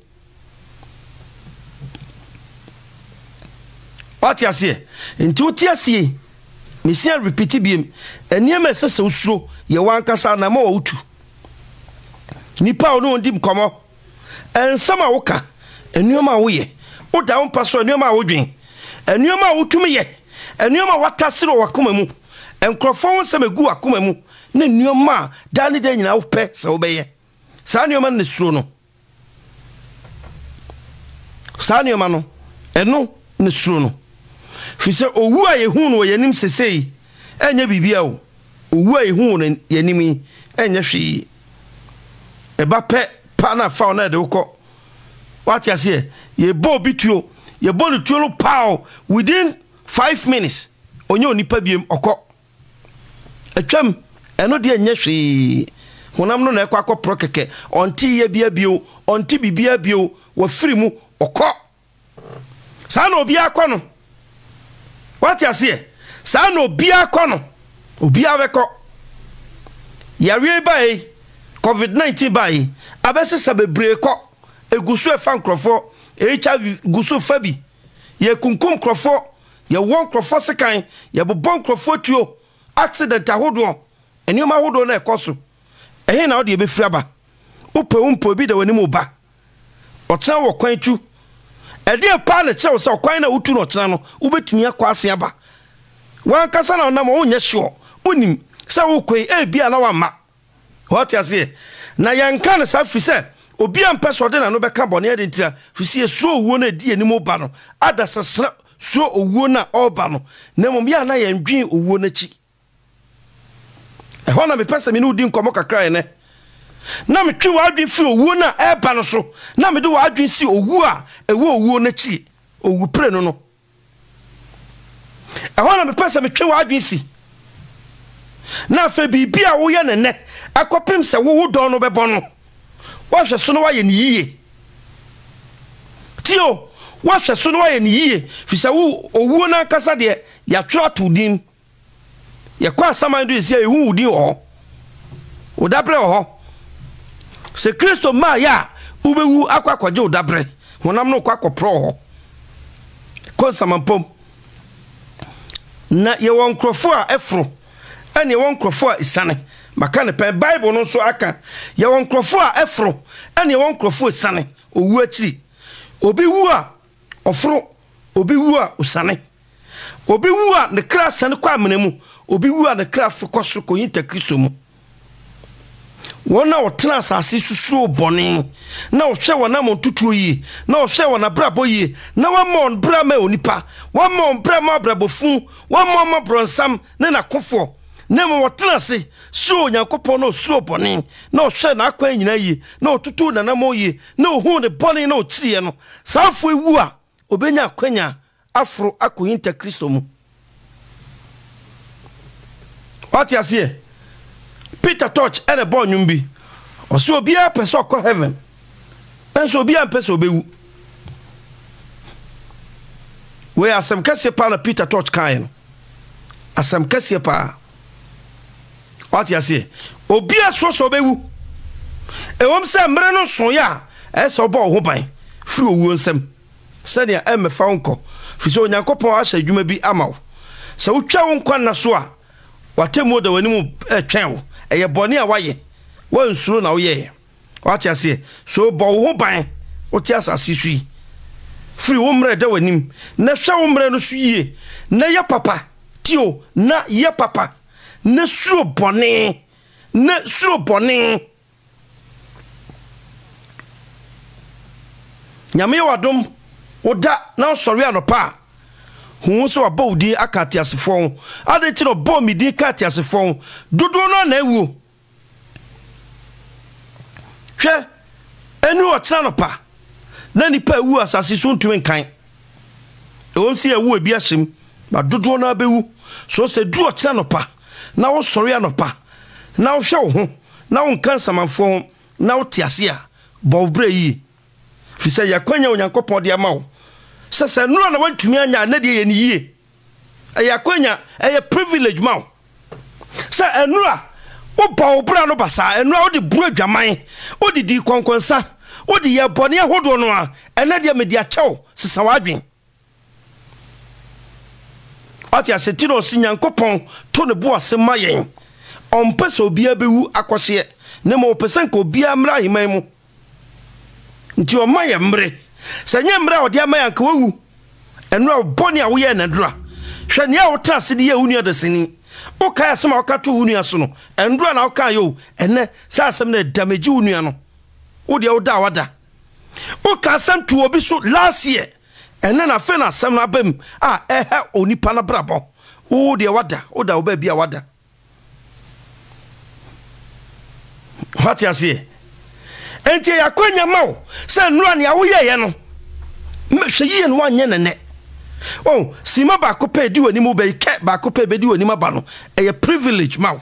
ati asie nti uti asie misia repeat biem eniema sese usuro ye wankasa na ma wutu nipa ono ndim komo ensama woka enioma wo ye oda won paso enioma wo dwen enioma wotum ye enioma watasiro wakoma mu enkrofo won semegu akoma mu na nioma dani de nyina wo pe se wo beye sa nioma ne suro no sa nioma no eno ne suro no fise owu a yehu no yenim sesei enya bibia o owu a yehu no yenim enya hwi eba pe pa na fa na de woko what you say ye bo bituo ye bo no tuo pow within five minutes onye onipa biem okọ atwam eno de enya hwi honam no na ekwa akopro keke onti ye bia bio onti bibia bio wa firi mu okọ sa na obi akọ no what you say sa na obi akọ no obi abekọ yare bai covid nineteen bai abese sabebre kọ egusu efa nkrofo H I V gusu fabi ye kunkum krofo ye won krofo sekan ye bobon krofo tuo accident ahodo enioma ahodo na ekoso ehe na ode ye befiri aba upe umpo bi da wani mu ba otena wo kwan tu ede pa na che wo se kwan na utu no otena no ubetumi akwa ase aba wan kasa na onam onye sure onim se wo koi e bia na wa ma what you say na yanka na sa fi se obi ampe so de na no beka bone e de ntira fi se so owuo na di anim ba no ada sesra so owuo na oba no na mom ya na yandwen owuo na chi e ho na me pese me no di nkomo kakra ene na me twi wadwen fi owuo na e ba no so na me de wadwen si owuo a ewo owuo na chi owu pre no no e ho na me pese me twi wadwen si na fe bibia wo ye ne ne akopem se wo wo don no bebo no wo hwe so no wa ye ne yiye tio wo hwe so no wa ye ne yiye fi se wo owuo na kasa de ya twa to din ye kwa saman do isia ehu udin ho odabre ho se Kristo ma ya ubewu akwa kwaje odabre honam no kwa kopro ho ko samampom na ye won krofo a efro ene won krofo a isane maka ne pen Bible no so aka ye won krofo a efro ene won krofo isane owu akiri obi wu a ofro obi wu a usane obi wu a ne kra sane kwa menemu obi wu a ne kra fokoso ko yinta Kristo mu wona wotena asase susuo bone na ohwe wona montutuo yi na ohwe wona brabo yi na wamon brama onipa wamon brama brabofu wamon bronsam ne na kofo na mo wotena se so nyankopon na osuo bone na ohwe na akwa nyina yi na otutu na na mo yi na ohu ne bone na ochiye no saafo ewu a obenya kwanya afro akoyinta Kristo mu. What you see? Peter Touch and a born yumbi. Or so be a person called heaven. And so be a person be. We are some Cassipa Peter Touch kind. As some Cassipa. What you say? Obi a so so be. A woman say, Mreno Soya, as a ball hobby. Through woonsome. Sanya M. Faunco. Fiso Yankopo Asha, you may be amal. So chow kwana soa. Watemo de wanimu eh twen eye bone a waye wansuro na wo ye what you say so bo ho ban wo ti asase sui free wo mre de wanim na hwa wo mre no suye na ye papa tio na ye papa na suro bone na suro bone nyame wadom oda na sori anopa hu so abodi akati asefon ade ti no bo mi di kati asefon dodo no na ewu hwe enu o tena no pa na nipa ewu asase so ntumi nkan e won si ewu ebi ahyem ba dodo no abewu so se du o tena no pa na wo sori anopa na wo hwe wo ho na wo nkan samanfo na wo tiase a bo bre yi fi se yakwanya onyankopon de ama wo sasa nura na wantumi anya na de ye ni yie ayakwanya eye privilege ma sa enura wo ba obra no basa enura wo de bu adwaman wo de di konkonsa wo de ye bone ahodo no a ena de me de achew sesa wadwen ati asetino sinyankopon to ne bo ase mayen on pese obi abewu akohye ne mo pese nka obi amra himan mu nti o maye mre sanya mra odi amaya nka wawu enura boni a wo ye na dura hwe ne a wo tra se de ye unu adasini o kai asema o ka to unu aso no endura na o ka yo ene sa asem na damage unu ano wo de wo da wada o ka asem to obi so last year ene na fe na asem na bam a ehe onipa na brabo wo de wada o da wo ba bia wada what you say enti yakwanya mawo se nura ne a wo ye ye no mehwe ye no anye nene oh sima ba ko pe di wani mu be ke ba ko pe be di wani maba no e privilege mawo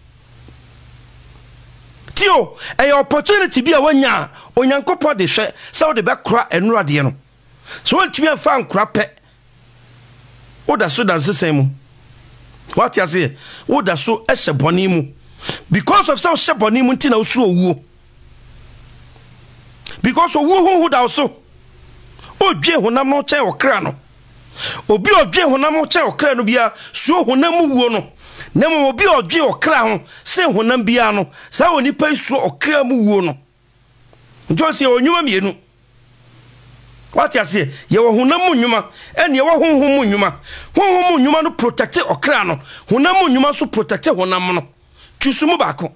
tio e opportunity bi a wanya onyankopɔ de hwe se wo de be kra enura de no so won tumi afa nkra pe wo da so da sesem mu what you say wo da so e hye boni mu because of so hye boni mu ntina wo so owuo because owu hu hu da so odwe honam no che okra no obi odwe honam no che okra no bia so honam wuo no na mo obi odwe okra ho se honam bia no sa oni pa so okra mu wuo no njo se onwuma mienu what you say ye wo honam mu nwuma ene ye wo honhom mu nwuma honhom mu nwuma no protect okra no honam mu nwuma so protect honam no twusumu baako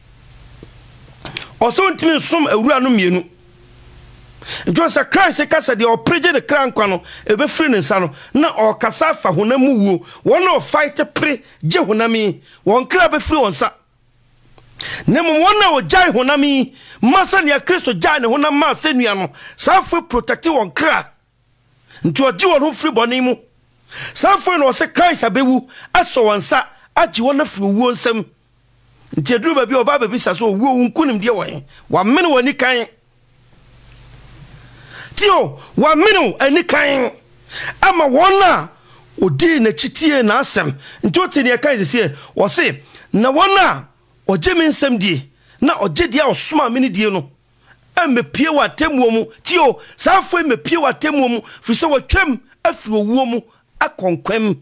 oso ntimi som awura no mienu Just a Christ kasa de opreje de krankwa no ebe free ne nsa no na o kasa fa honamu wuo won no fight pre je honami won kra be free won sa ne mo won na o jai honami masa ne Kristo jai ne honam ma senua no sa free protect won kra nti o ji won ho free boni mu sa free no se Christ abewu aso won sa agi won na free wuo nsam nti eduru ba bi o ba ba bi sa so wuo nkunim de won wa mene woni kan tio wa minu ani kan ama wona odi na chitie na asem nti oti ne kan sese wo se na wona oje mi nsem die na oje dia osoma mini die no emepie wa temuo mu tio safo emepie wa temuo mu fi se watwam afiri owuo mu akonkwam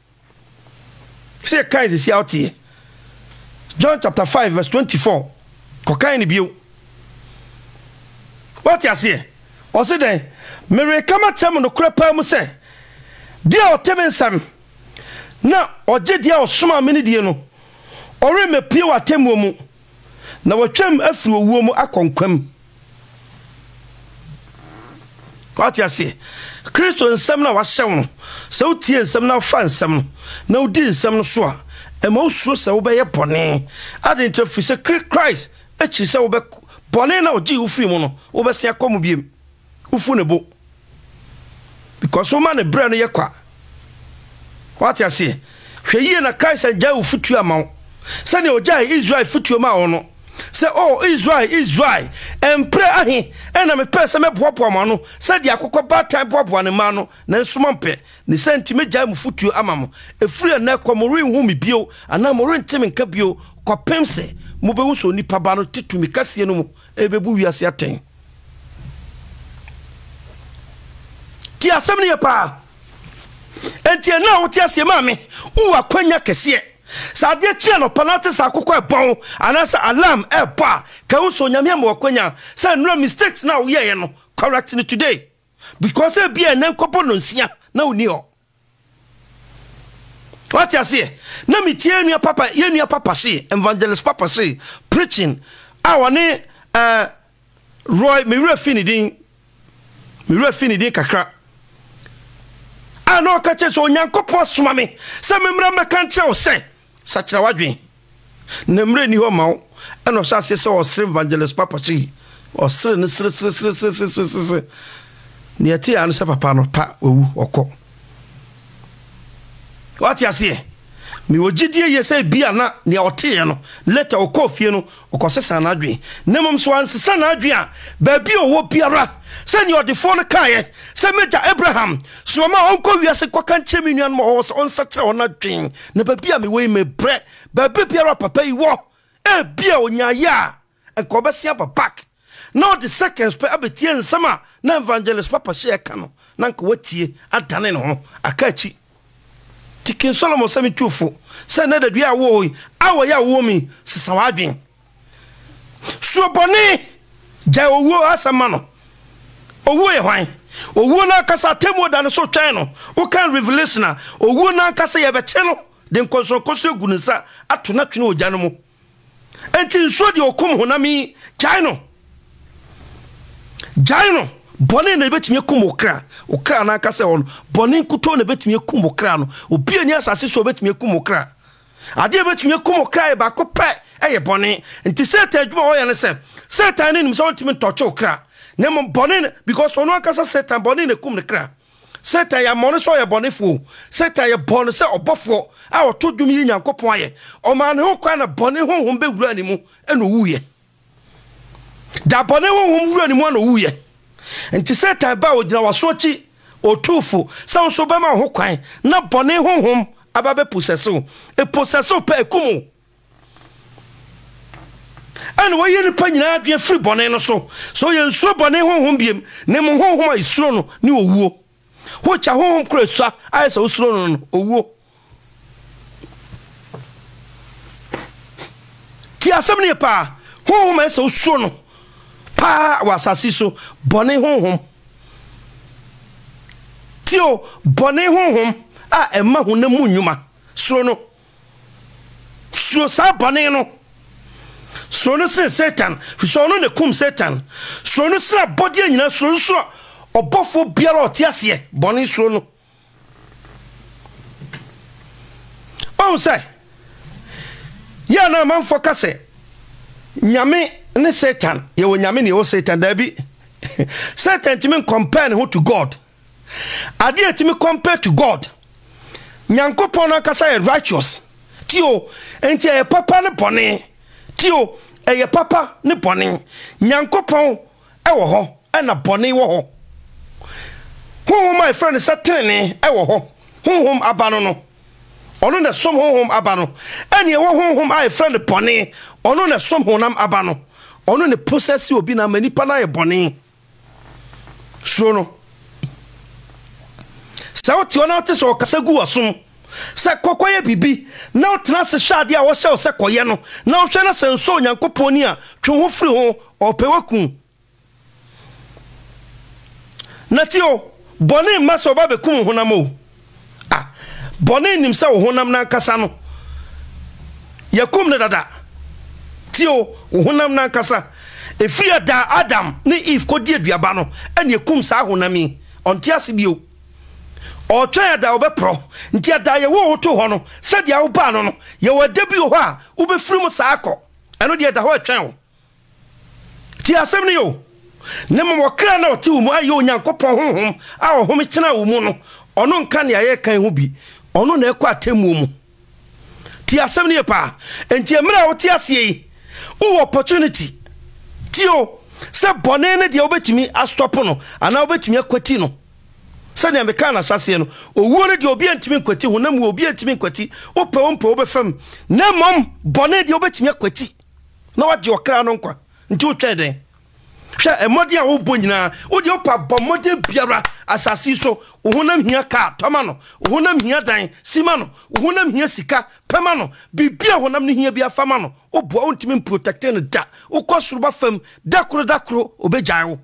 se kan sese outie John chapter five verse twenty-four kokan ni bio what you say o se den mere kama tem no krepa mu se dia o temensam na oje dia osoma meni die no ore mepie wa temu mu na watwam afiri owuo mu akonkwam kwati ase Kristo nsam na wahye no se utie nsam na fa nsam no na udi nsam no so a e ma usuro se wo be ye bone ade ntafi se Christ e chi se wo be bone na oji ufiri mu no wo be sia komu biem ufu ne bo because so man brand ye kwa what you say hwe yi na Christ anja ufutu ama se ne oja Israel futu ma ono se oh Israel Israel empre ahi ena me pese me boaboa ma no se dia akokọ batan boaboa ne ma no na nsoma mpe ne sentime ja mu futu ama mo efiri na kwamori hu mi bio ana mori ntime nka bio kwapemse mo be wuso nipa ba no titumi kase no mu ebebu wiase aten ti asem ne pa enti na wo ti ase ma me wo akwanya kese sa de chia no penalty sa akokọ ebon anasa alarm e pa ka wo so nyame ma akwanya say no mistakes na wo ye no correct it today because e bia na nkopo no nsia na oni ho what you say na mi tie nua papa ye nua papa she evangelist papa she preaching awone uh Roy me refinidin me refinidin kakra ano ka che so nyankopon soma me se memra meka nche o se sachira wadwen na mre ni ho ma wo eno sha se se o sre evangelist papa chi o sre ne sre sre sre sre sre sre ni ati an se papa no pa owu okọ what you say mi ogidie ye se bia na ne ote no later okọ fie no okọ sesa na adwen ne mom so an sesa na adwen a ba bi owo biara se ni odi fo no kae se meja Abraham so ma onko wiase kwaka nche mi nuan mo on satra on adwen ne ba bia me we me bre ba bi biara papa yi wo e bia onya ya enko be sia back now the seconds pe abetie nsama na evangelist papa she ka no na nko watie adane no ho akachi Tikin Solomon semi tufo se na da dua wo awo ya wo mi sesa wadwen so boni ja owo asama no owo ye hwan owo na kasa temo da no so twen no o kan revelation na owo na kasa ye be che no de nkonso koso egunisa ato na twene ogya no mu enti nso de okum honami jai no jai no boni na betimi kum okra okra na aka se won boni nkuto na betimi kum okra no obi ani asase so betimi kum okra ade betimi kum okra e ba ko pe eye boni nti seta adwuma ho ya ne se seta ni nim so ntimi touch okra na mo boni because ono aka se seta boni na kum ne kra seta ya mo ne so ya boni fu seta ya boni se obofo a oto dwum yi nyankopon aye o ma ne ho kwa na boni honhom be wura ni mu eno wuye da boni honhom wura ni mu eno wuye enti seta ba ogina wasochi otufu sa so ba ma ho kwan na bone honhom ababe possession e possession pa ekumu an wo yiri pa nyina adwe free bone no so so ye nsuo bone honhom biem ne mo honhom isuro no ne owuo ho cha honhom kresua ayesa usuro no owuo ti asem ne pa honhom ayesa usuro no pa wasasi so bone honhom tio bone honhom a ema ho na munyuma so no so sa bone no so no se Satan so no ne kum Satan so no sra body anyina so so obofo biara otiase bone so no on say ya na man focus nyame ne Satan ye wo nyame ne wo Satan da bi Satan timi compare who to God ade timi compare to God nyankopon akasa ye righteous tio enti ye papa ne bone tio ye papa ne bone nyankopon e wo ho e na bone wo ho honhom my friend Satan e wo ho honhom abano no ono na som honhom abano ene ye wo honhom ai friend bone ono na som honam abano ono ne possess obi na manipa na ye bone so no sa oti ona oti so kasagu asom sa kokoye bibi na otena se hade a wo hye se koye no na ohwe na senso nyankopon ni a twe ho firi ho opewaku na tio bone maso ba be kum honam o ah bone nim se wo honam na kasa no yakum ne dada tio honam na kasa efiri da Adam ne Eve ko die aduaba no ene yakum sa honami onti asibio o twa da obepro nti da ye wo to ho no se dia wo ba no no ye wo da bi ho a wo be firi mu sa akọ eno de da ho atwan wo ti asem ne yo ne mo kra na oti wo mu aye onyankopon honhom a ohom kyena wo mu no ono nka ne aye kan ho bi ono na ekwa atemu mu ti asem ne pa enti emra wo ti asie wo opportunity tio se bone ne de obetumi astop no ana obetumi akwati no se ne meka na hyase no owuo ne de obi antimi kwati honam obi antimi kwati ope ompe obefam na mom bone de obetumi akwati na wagye okra no nkwa nti wo tweden hwe emodi a wo bo nyina wo de opa bomode biara asasi so ohunam hia ka toma no ohunam hia dan sima no ohunam hia sika pema no bibia honam ne hia bia fama no obo ontimi protecting no da wo kosuruba fam dakro dakro obegyae wo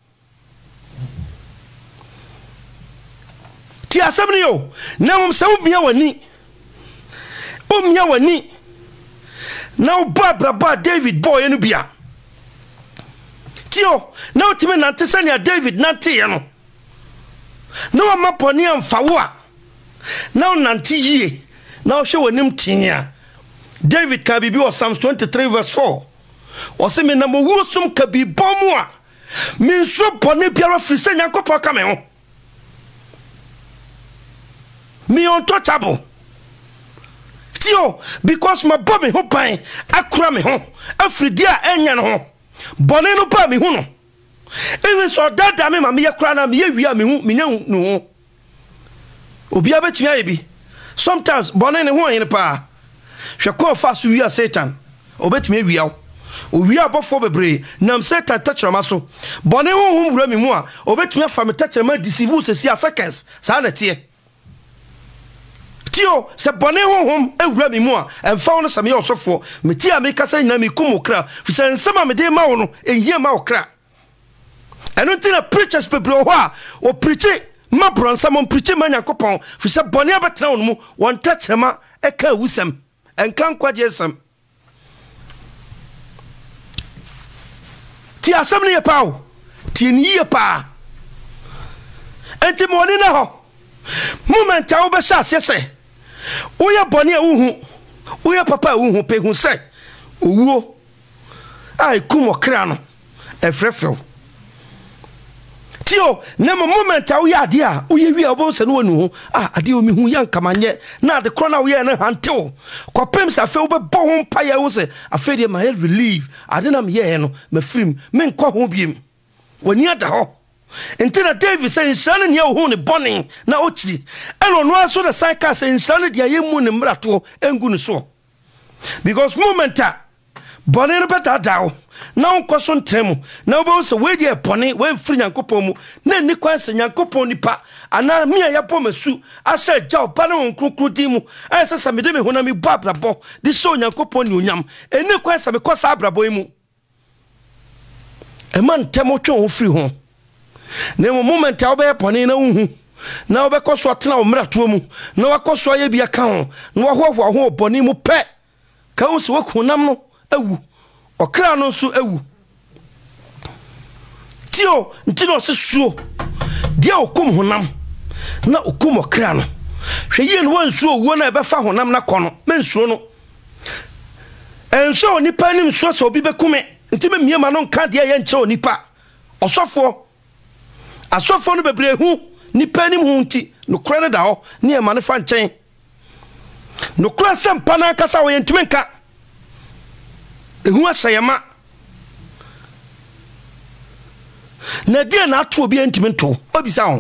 ti asabni yo na mum se umia wani umia wani na obabra ba David boy no bia tio na otime nante sania David nante ye no na wa maponi amfawo a na nante yie na ohwe wanim tinya David ka bibi o Psalms twenty-three verse four o se me na mo wusum ka bi bomu a min so bone biara frise nyankopɔ ka me ho me untouchable tio because my bobby ho ban akura me ho afridia enya no ho bone no ba me hu no even so that da me ma me yakura na me yewia me hu me nya no obi abetumi ayebi sometimes bone ne ho yin pa hwe ko fa so wia Satan obetumi awia o wia bofo bebre nam Satan tachirama so bone ho hu wura me mu a obetumi afa me tachirama deceive sesi a seconds sa na tie tio se bone honhom ewura mi mu a emfa wono same ye osofo meti a me kasa nyina mi kumokra fi se nsema me de ma wo no ehie ma okra eno ntina preachers pebro ho a o preachi ma bronsa mo preachi ma Nyankopon fi se bone abetena wo mu won tachema eka wusem enka nkwaje sem ti asem ne ye pawo ti ni ye pa enti mo ni na ho moment a wo be sha sese oye boni a uhu oye papa a uhu pe hu se owuo ai kumo kra no efrefrew tio ne mo moment a wo ya ade a oye wi a obo se no wonu ah ade o mi hu ya nkamanye na ade kro na wo ya na hantew kopem sa fe wo be bo ho mpa ya wo se afa de ma relieve ade na me ye no ma frim me nko ho biem woni ada ho Intina David say insane ne ho ne bone na ochi eno no aso the cycle say insane dia yemu ne mrato engu ne so because momenta bone no beta dawo na onkoso ntemu na obo so we dia bone we mfiri Nyankopon mu na ni kwanse Nyankopon nipa ana me ya bɔ masu asa gya oba na onkrokro di mu asa sa me de me hona me bɔ abrabɔ de so Nyankopon ni onyam eni kwanse me kosa abrabɔ mu e man temo twe ho firi ho na mo moment a obe pone na uhu na obe koso atena o mrato mu na wakoso aye bia ka ho na wahoho ho bone mu pe ka wo se wakunam no awu okra no nso awu tio ntino se suo dia okum honam na okum okra no hwe ye no wansuo owuo na ebefa honam na kono mensuo no enso onipa nim suo so obi bekume ntime miema no nka dia ye nche onipa osofo asofo no bebre hu ni panim hu nti no kra ne da ho ne e mane fa nchen no kra sempa na kasa wo yentime nka ehu asayema na dia na ato obi yentime nto obisa ho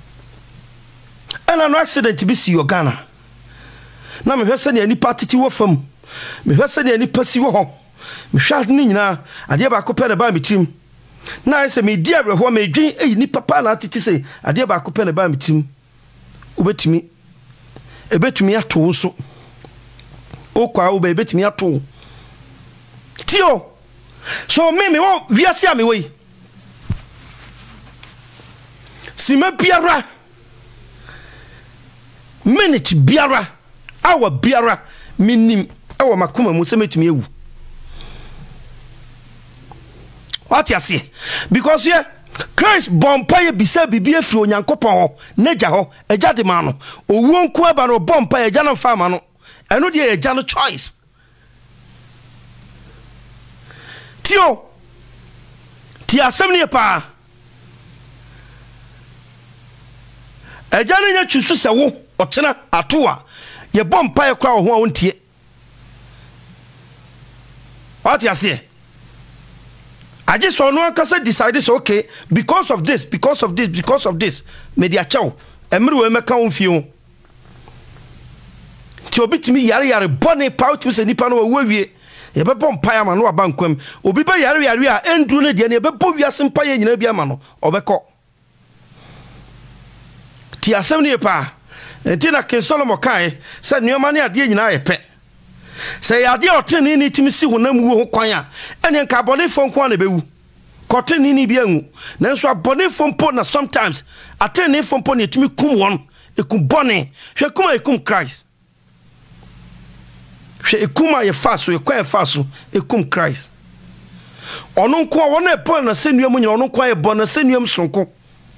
ana no accident bi si Uganda na me hwese ne nipa titi wo fam me hwese ne nipa si wo ho me hwa ne nyina ade ba ko pere ba me tim na se me di abrehwo me dwen eyi ni papa na atiti se ade ba ko pene ba metim obetimi ebetumi ato so okwa oba ebetumi ato tio so me me wo wiase a me we sima biara minute biara awa biara minim awa makoma mu se metumi ewu. What you see? Because yeah, Christ bompaye bisa bibi efri Onyankopon ho neja ho eja de ma no owuo nko aba no bompaye eja no fa ma no eno de eja no choice tio ti asem ne pa agya no nya twisu se wo otena atoa ye bom pa ye kwa ho a wontie what you say I just want to say decide so okay because of this because of this because of this media chow emre we meka won fie ti obitimi yare yare bone pout mi se nipa no wawie ye be bom pa ya ma no aba nkwam obi be yare yare a enduru ne de ne be bo wiase mpa ye nyina bia ma no obekọ ti asem ne pa enti na King Solomon kai se nuoma ne ade nyina ye pe se ya ade otene ni timi si honam wu ho kwan a ene nka bone fo nko na bewu kotene ni bia nwu nanso abone fo mpo na sometimes atene fo mpo ne timi kum won ekum bone hwe kuma ekum Christ hwe ekuma ye faso ye kwa faso ekum Christ ono nko won e bon na senuam nyina ono nko ye bon na senuam sonko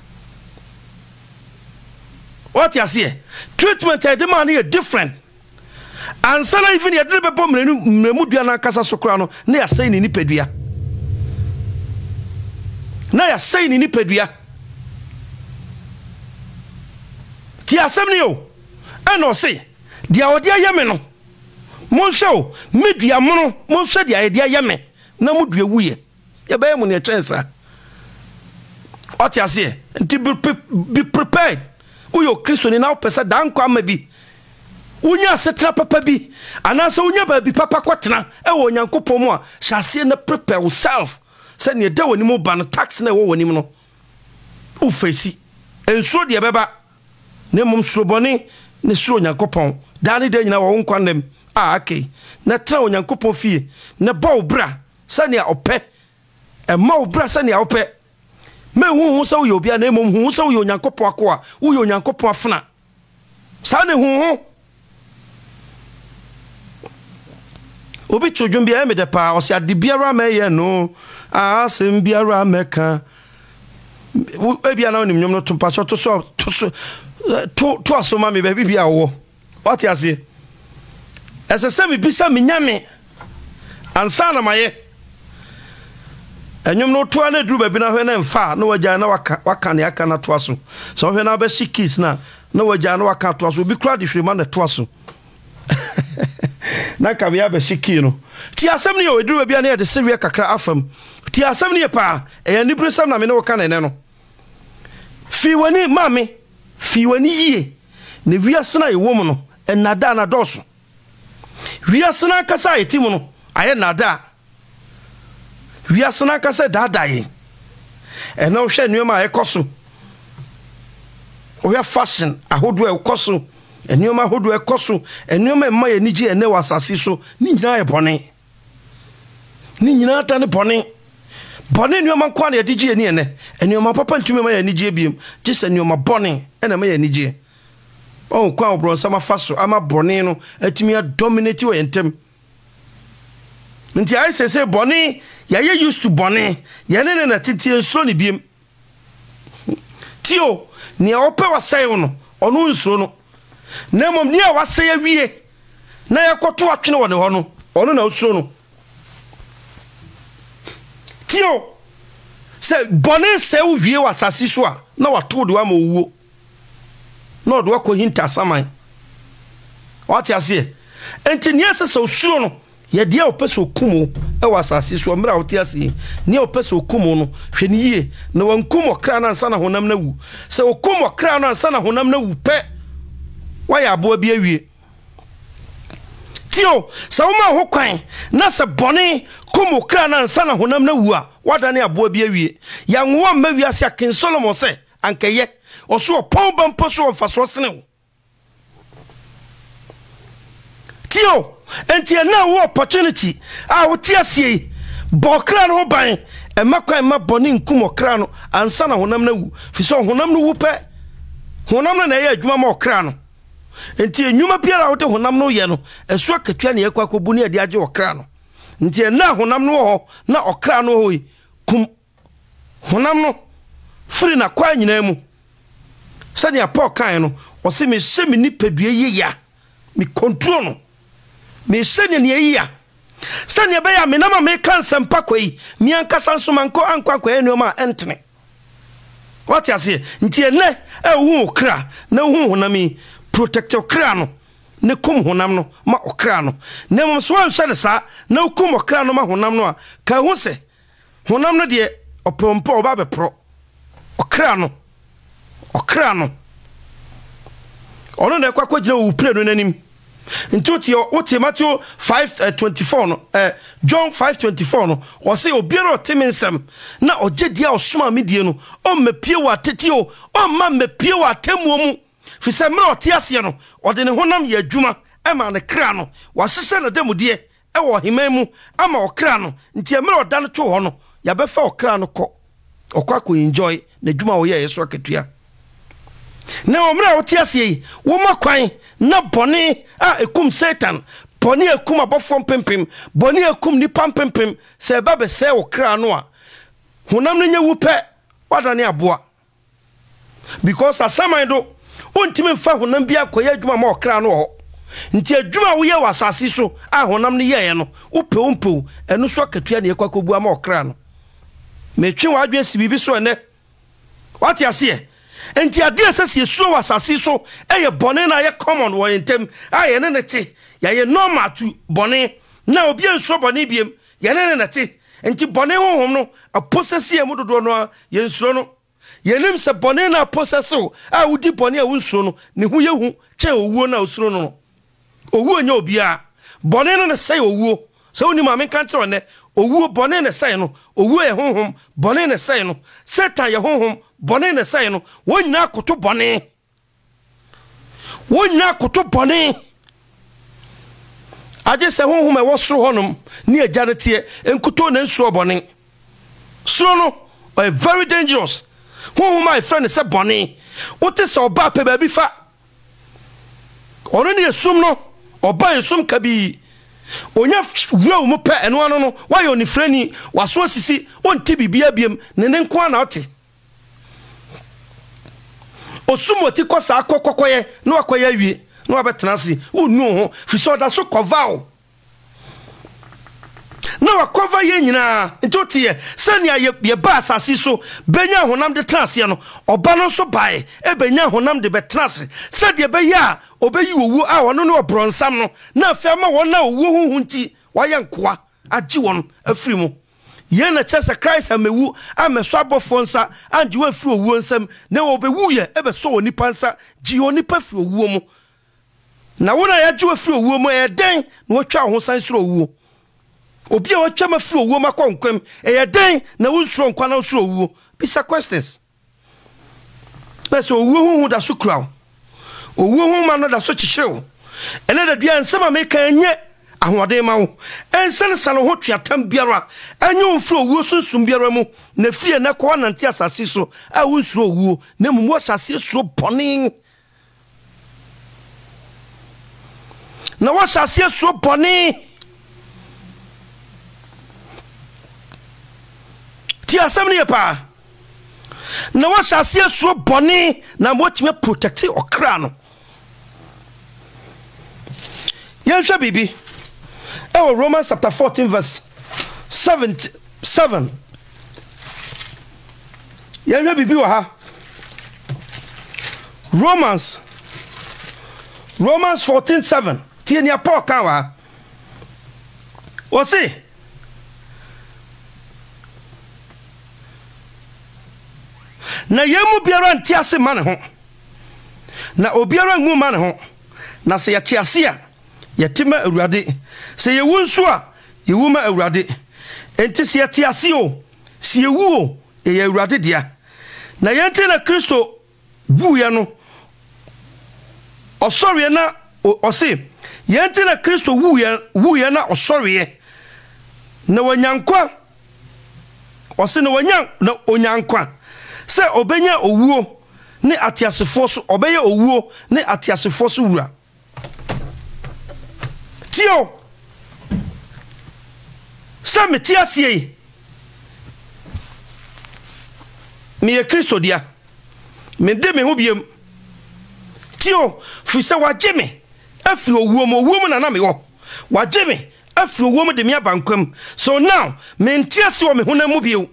what you see treatment e demand is different and so even ye dey be bom mremu dua na kasa sokra no na ya sai ni nipadua na ya sai ni nipadua ti asem ni o eno se dia odi ayeme no mo show medua mono mo hwe dia dia ayeme na mo dua wuye ye be mu ne twensa what you see nti be prepared uyo Kristo ni na opesa dan kwa mabi unya setra papa bi anasa unya ba bi papa kwatena e wo nyankopon mu a hyase na prepare yourself se ne da woni mu ba no tax na wo woni mu no u fesi enso de beba ne mum suroboni ne suro nyankopon dani de nyina wo nkwanem ah okay na tra nyankopon fie ne ba obra se ne opɛ e ma obra se ne opɛ me hu hu se wo obi a na mum hu se wo nyankopon akoa wo nyankopon afna sa ne hu hu obi chojun bia me de pa o se ade biara me ye no a sem biara meka e bia na onim nyom no to pa so to so to to asoma me ba bia wo what you say ese se me bisa me nyame ansa na maye enyom no to na duru ba bi na hwe na mfa na wagya na waka waka ne aka na to aso so hwe na ba shikis na na wagya na waka to aso bi kra de hwe ma na to aso na ka bia be shiki no ti asem ne o eduru bia na de sewe kakra afam ti asem ne pa e ya nibru sam na me ne wo ka ne ne no fi wani mame fi wani yie ne wiase na ye wom no enada na doso wiase na kasa yetimu no aye nada wiase na kasa dada ye e na wo hwe nuoma e koso o ya fashion ahodo e koso enioma hodo ekoso enioma emma ye niji ene wasase so ni nyina ye bone ni nyina ta ne bone bone enioma kwa na ye digi eni ene enioma papa ntumi ma ye niji ebiem gise enioma bone ena ma ye niji o kwa obro sama faso ama bone no atimi a dominate wo yentem nti ai se se bone ya ye used to bone ye ne ne na titi ensuro ni biem tio ni ope wasai no onu nsuro no nemom ni a wase ya wie na yakoto atwene wone ho no ono na usuro no tio se bone se wo wie wasase so a na wato do ama owuo na odo akọ hinta saman what you say enti ni ase se usuro no ye dia opeso kumo e wasase so mra wote ase ni opeso kumo no hwe ni yie na wankumo kra na ansa na honam na wu se okumo kra na ansa na honam na wu pe why abo bi awie tio sa wo ma ho kwan na se bone kumo kra na ansa na honam na wu a wada ne abo bi awie ya nwo ma wiase a King Solomon se ankeye oso opon bampo so faso sene wo tio enti na wo opportunity a wo ti asie bo kra no ban e makwan ma bone nkumo kra no ansa na honam na wu fi so honam no wu pe honam na na ye adwuma ma okra no enti enyuma biara wo de honam no ye no esu akatua ne yakwa kobu ne ade age okra no enti na honam no ho na okra no ho kum honam no firi na kwa nyina mu sani apo kan no o se me hye me nipadua ye ya me control no me hye ne ye ya Sanya be ya me na ma me kan sempa kwai mi ankasa nso manko ankwa kwai ne ma entene what you say nti ene e hu okra na hu honami protect okra no ne kum honam no ma okra no ne mom so anhwe ne sa na kum okra no ma honam no a ka hu se honam no de opompo oba be pro okra no okra no ono na kwa kwa gina wo play no nanim nti o ti Matthew five twenty-four no eh John five twenty-four no o say obiara oteminsem na ojedia osoma medie no o mepie wa tete o o ma mepie wa tamuo mu fi se mra otiase no o de ne honam ye adwuma e ma ne kra no wa hyehyɛ na demudie e wo heman mu ama okra no nti mra oda no to ho no ya be fa okra no kɔ okwa ko enjoy na adwuma wo ye yeso akatua na omra otiase yi wo makwan na boni a ekum Satan boni ekum abofo pempem boni ekum ni pampempem se ba be se wo kra no a honam no nya wu pe wadane aboa because asaman do ontimi fa honam bia koya adwuma ma okra no ho nti adwuma wo ye wasase so a honam no ye ye no wo pe wo pe enu so akatua ne ekwakobu ma okra no metwe wadwen si bibi so ene what you see enti ade asase esuo wasase so eye bone na ye common wo entem aye ne nete ya ye normal to bone na obi ensuo bone biem ye ne nete enti bone honhom no aposesi e mudodo no ye nsuo no ye nim se bone na aposeso a wudi bone a wonsuo no ne hu ye hu che owuo na osuro no owuo nya obi a bone no ne sai owuo so oni ma me kan tro ne owuo bone ne sai no owuo ye honhom bone ne sai no Satan ye honhom bone ne sai no wonna koto bone wonna koto bone aje se honhom e wosoro honom ne agare tie enkoto na nsuo bone soro no are very dangerous honhom my friend se bone wote se oba pe ba bi fa ono ne esum no oba esum kabi onya wura mu pe eno ano no wa yo ni frani waso sisi onti bibia biem ne ne nko na ote osumoti kosa akokokoye no akoye awie no abetenase onu ho fiso da so kovao na wakova ye nyina ntotie sania ye ba asase so benya honam de transe no oba no so bae e benya honam de betenase sade be ya obeyi owu a wono no obronsam no na afema wona owu hunhunti waye nkoa agi won afiri mu ye na chese Christ amewu ameso abofo nsa anje wa firi owu nsam na obewu ye ebe so onipa nsa gi onipa firi owu mu na wona ya gi wa firi owu mu e den na wotwa ho san siro owu obi a watwa ma firi owu ma kwankwam e den na wonsuro nkwa na wonsuro owu bisa questions na so owu hu da so kura owu hu ma no da so chichire ene da dua nsama me kan nye ahode ma wo ensen sano ho twatam biara anyi onfro owu sunsum biara mu na fie na ko nante asase so a wonsuro owu na mu wasase suro bone na wasase suro bone ti asem ne pa na wasase suro bone na motime protect okra no yehwe bibi ewo Romans chapter fourteen verse seven yehwe bibi wa ha Romans Romans fourteen seven tie ni Paul kan wa o se na yemu biara ntiase mane ho na obiara ngu mane ho na se ya tiase a yetima awurade se ye wunsu a ye wuma awurade enti se tiase o se ye wuo e ye awurade dia na yente na Kristo buye no osori na o se yente na Kristo wuye wuye na osori na wanyankwa o se na wanyan na onyankwa se obenya owuo ne atiasefo so obenya owuo ne atiasefo so wura tio se metiasie mi e Kristo dia me de me ho biem tio fi se wagye me afi owuo mo owuo mo na na me wo wagye me afiri owom de me abankwam. So now me ntiase wo me honam mu bio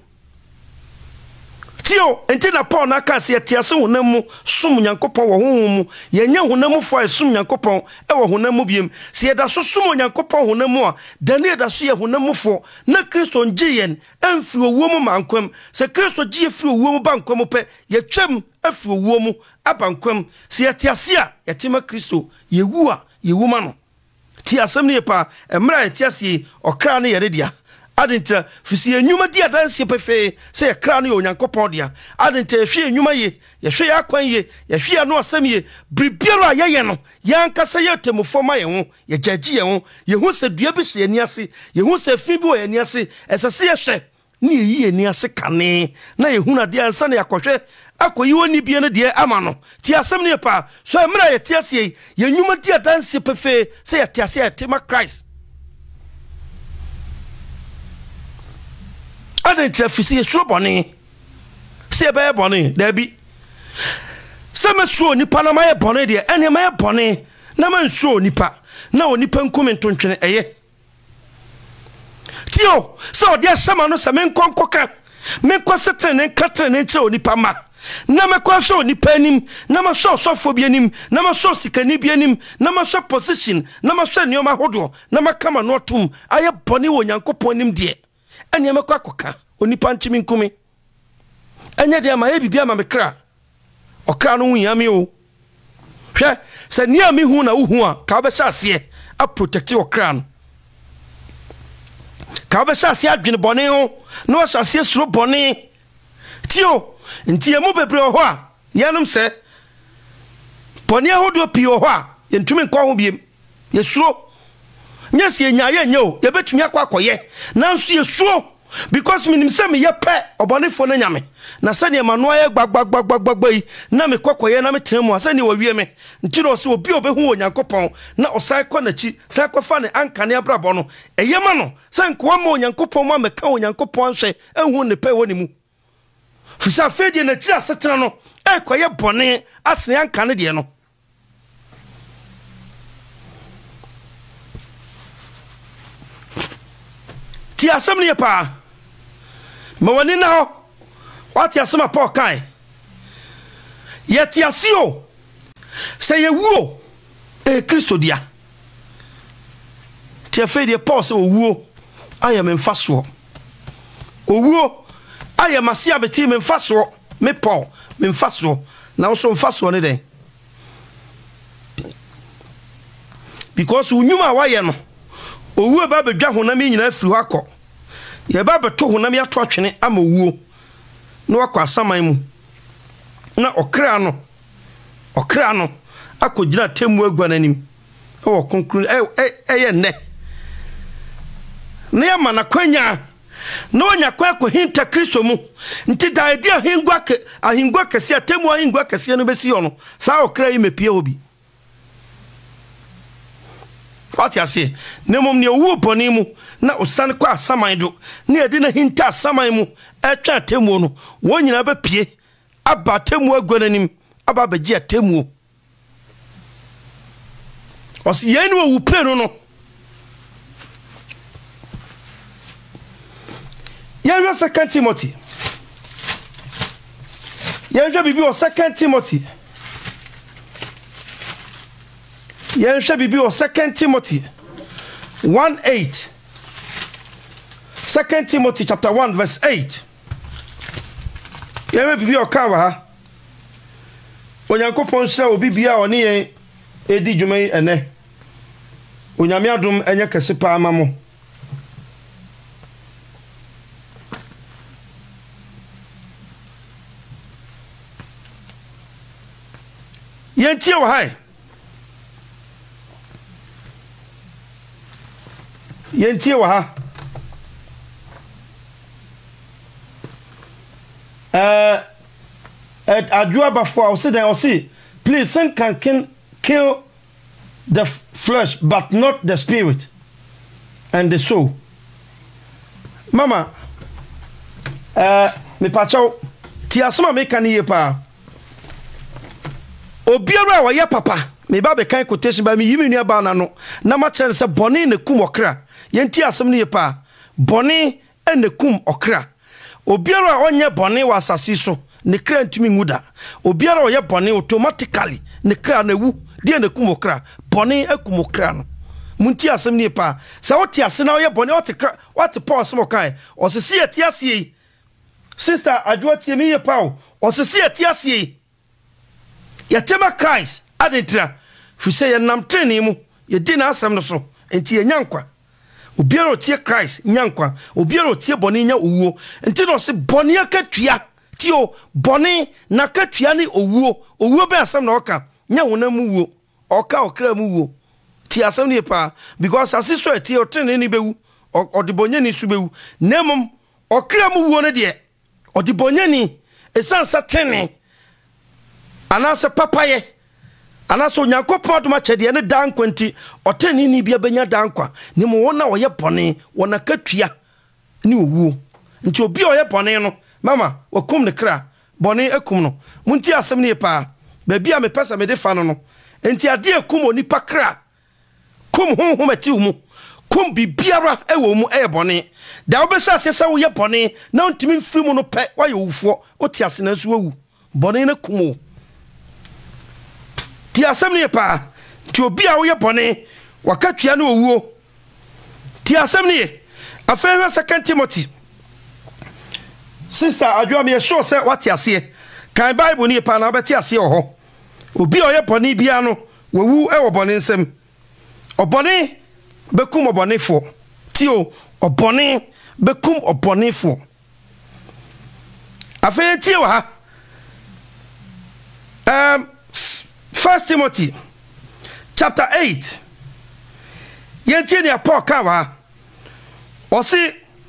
tio enti na Paul na ka se yetiase honam mu som Nyankopon wo honhom mu yenya honam mu fo som Nyankopon e wo honam mu biem se yeda so som Nyankopon honam mu a dane yeda so ye honam mu fo na Kristo ngiyen amfiri owom mankwam se Kristo gie firi owom bankwam pe yetwam afiri owom abankwam se yetiase a yetima Kristo yewu a yewu ma no ti asem ne pa emra yetiase okra ne yeredia adentra fisi enwuma di adanse pefe se ekra no Onyankopon dia adentra hwe enwuma ye ye hwe akwan ye ye hwe no asem ye bribiara ye ye no yankasa ye temufo ma ye ho ye jagi ye ho ye hu se dua bi hye ani ase ye hu se fi bi wo ye ani ase esese ye hwe ne yi ye ani ase kane na ye hu na dia ansa na yakohwe akoyi woni bie no de ama no ti asem ne pa so emra ye tiase ye enwuma di adanse pefe se ye tiase ye tema Christ aden trafisi esuro bone se be bone da bi se me suo nipa na maye bone de ene maye bone na man suo nipa na onipa nkumi ntontwene eye tio se odi asema no se me nkonkoka me nkosete ne nkatre ne nche onipa ma na me kwa so onipa anim na ma so sofo bi anim na ma so sikani bi anim na ma so position na ma so nioma hodo na ma kama no tum aye bone wo Nyankopon anim de anya mekwa akoka onipa nchimi nkumi anya de ama ebibia ma mekra okra no hunya me o hwe se nia me hu na uhu a ka be hyase a protect okra no ka be hyase adwene bone ho na hyase suro bone tio ntie mu bebre ho a yanum se bone ahodo pi ho a yentumi nkwa ho biem yesuro nyesi enya ye nya o ye betumi akwa akoye nanso ye suo because minim se me ye pe obonefo na nyame na se ne manu aye gbagbagbagbagbagba yi na me kokoye na me temu ase ne wawie me ntiro se obi obehu Onyankopon na osai ko na chi sai ko fa ne ankane abrabo no eye ma no se nko ma Onyankopon ma me ka Onyankopon hwe ehu ne pe woni mu fisa fedie na chi asetena no e koye bone asene ankane de no ti asem ne pa ma woni na ho wati asema Paul kai ye ti asio se ye wuo e Kristo dia ti afedie Paul se wuo aye me mfaso owuo aye masia beti me mfaso me Paul me mfaso na so mfaso ne den because unyuma waye no owu ba bedwa honam nyina afiri ho akọ ye ba beto honam ya to atwene ama owuo no akọ asaman mu na okra no okra no akọgira temu agwa nanim e wo konkru e eye ne ne ya mana kwanya no nya kwa ko hinta Kristo mu nti da idea hingwa ke ahingwa kese atemu ahingwa kese no besi ono sa okra yi mepie obi Wati ase ne mom ne owu boni mu na osan kwa asaman do ne edi na hinta asaman mu etwa atemu no wonyina ba pie aba atemu agwananim aba baji atemu osi ye no owu pre no no ye second Timothy ye bibi o second Timothy Yensha bibi o second Timothy one eight. second Timothy chapter one verse eight. Yeme bibi o kawa ha. Onyankopon hira obi bia oni yen edi dwumai ene. Onyame adom enye kese pa ama mo. Yentie wo hai. Yentie wa ha eh at adua before I say then I see please sin can kill, kill the flesh but not the spirit and the soul mama eh me pacho ti asoma me kan ye pa obiara wa ye papa me ba be kan quotation ba me yimi nua ba na no na ma kyerɛ sɛ bɔne ne kum okra yenti asɛm ne yepa bɔne ene kum okra obiara a onye bɔne wa asase so ne kra ntumi nguda obiara o ye bɔne automatically ne kra na wu de ne kum okra bɔne akum okra no munti asɛm ne yepa sɛ wote ase na o ye bɔne wote kra wote Paul asɛm okan o se sie tie ase sister adwo tie me yepa o o se sie tie ase ya tema Christ adentra fi se ye nam treni mu ye di na asɛm no so enti ye nyankwa obiara otie Christ nyankwa obiara otie bɔne nya owuo enti no se bɔne akatua tio bɔne na katua ne owuo owuo be asɛm na oka nya wonam wuo oka okra mu wuo ti asɛm ne pa because asiso etie otrene ni bewu odibonye ni su bewu nemom okra mu wuo ne de odibonye ni esansa tene anase papaye anaso nyankopon adoma chede ne dankwa nti oteni ni bia benya dankwa ni mo wona oye bone wona katua ni owuo nti obi oye bone no mama wakum ne kra bone akum no munti asem ne pa ba bia me pesa me de fa no no nti ade akum oni pa kra kum honhom ati mu kum bibiara ewo mu eye bone da obesa asesa wo ye bone na ntimi mfiri mu no pe wa ye wufo oti asena so wu bone na kum ti asem ne pa ti obi a wo ye bone wakatua na owuo ti asem ne afewe second Timothy sister adwo me sure say what ase kan Bible ne pa na beti ase ho obi a wo ye bone bia no wawu e wo bone nsem obone bekum obone fo ti o obone bekum obone fo afewe ti wa um First Timothy chapter eight. Yentie ne Paul kawa. Osi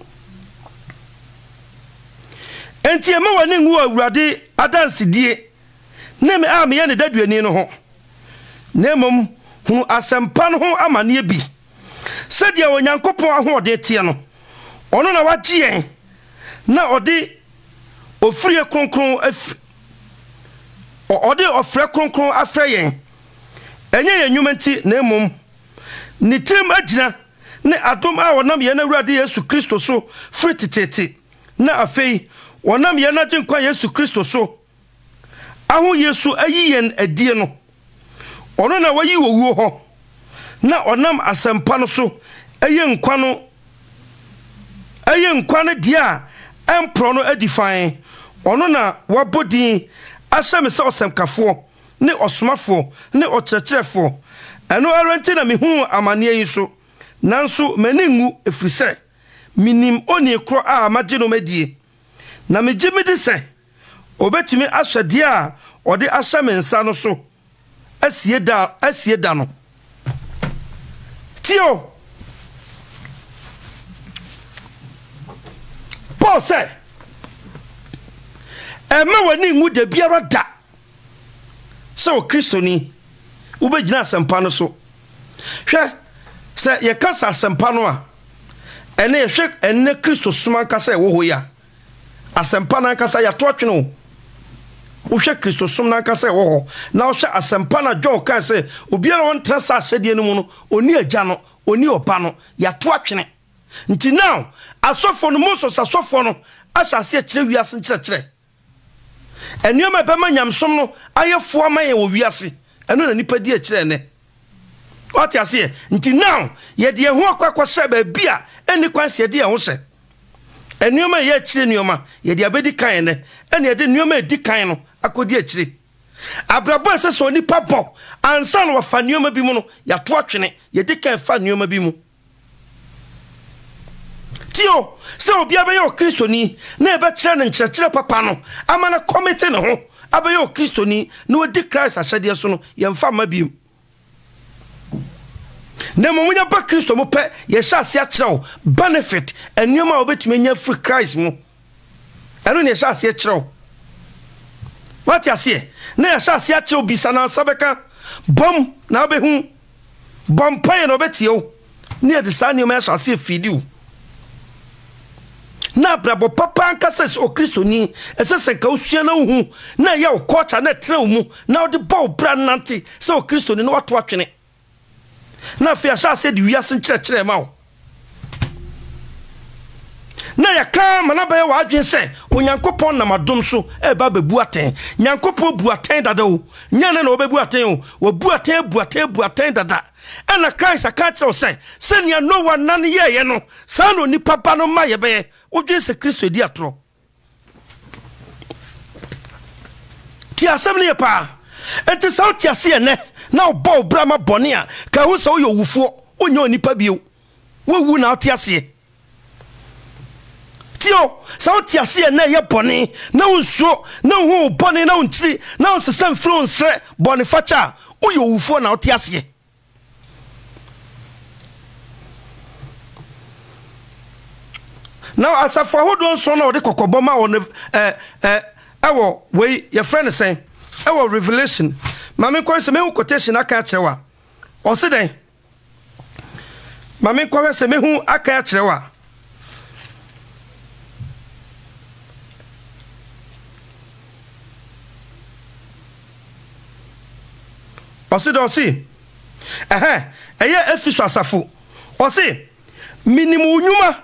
entie me wani ngu awurade adansidie. Ne me a me ye ne daduani no ho. Ne mom hu asempa no ho amane bi. Sede onyankopon ahode tie no. Ono na wagye yen na ode ofrie kronkron af ode ofre kronkron afre yen enye ye nwumenti na emom ni trim agina ne adom a wonam ye na Awurade Yesu Kristo so frititete na afei wonam ye na gyenkwa Yesu Kristo so aho Yesu ayi yen adie no ono na wayi wowuo ho na onam asempa no so eye nkwa no eye nkwa no dia empro no adifan ono na wabodin asem se osemkafo ne osomafo ne okyerkyerefo eno arenti na mehu amane yi so nanso maningu efrise minim oni kro a magye no madie na megye medi se obetumi ahwede a ode asem nsa no so asie da asie da no tio Paul say ema wani ngu de biara da so Kristoni ubegina asempa no so hwe se ye kasa asempa no a ene hwe ene Kristo suma kasa wo ho ya asempa na kasa ya to twene wo hwe Kristo suma na kasa wo ho na wo hwe asempa na John kan se obiara won trasa ahyede no mu no oni agya no oni opa no ya to twene nti now asofo no Moses asofo no ahyase kire wiase nkire enyoma bema nyamsom no ayefo amaye wo wiase eno na nipa di akire ne what you say nti now ye de ho akwakwa hye ba bia eni kwanse de ho hye enyoma ye akire nyoma ye de abedi kan ne ene de nyoma edi kan no akodi akire abrabo ese so nipa bo ansa no wafa nyoma bi mu no ya to atwene ye de kan fa nyoma bi mu tio se obi abeyo Kristoni na ebe kire ne nkyerkyere papa no amana committee ne ho abeyo Kristoni na odi Christ ahyade so no ye mfa ma bi na momunya ba Kristo mo pe ye hyase akyerew benefit enyoma obetumi nya free Christ mu eno ne hyase akyerew what you say na ye hyase akyerew bisa na sabeka bom na obehu bom pa ye no betio ne de sa nyoma hyase fidiu na brabo papa anka says o Kristo ni ese se ka usua na hu na ye o culture na tre mu na o de bo bra nante se o Kristo ni no wato atwene na fi asha se de wiase kire kire ma o na ya ka mana ba ye wa adwen se onyankopon na madom so e ba bebu aten nyankopon bu aten dada o nya na na obebu aten o wo bu aten bu aten bu aten dada ana Christ aka kire o se se nia no wa nan ye ye no sa no ni papa no ma ye be o dwen se Kristo di atro ti asem ne pa enti sa o ti ase ene na o ba brama bone a ka hu se o yo wufo onye onipa bio wo wu na o ti ase tio sa o ti ase na ye bone na unsuo na hu bone na unchiri na unsesam influence bone facha o yo wufo na o ti ase now asafo hodo nso na o de kokoboma on eh eh ewo we your friend say ewo Revelation mame kwa se me hu quotation aka kirewa o se den mame kwa se me hu aka kirewa o se do si eh eh Efeso asafo o se minimu unyuma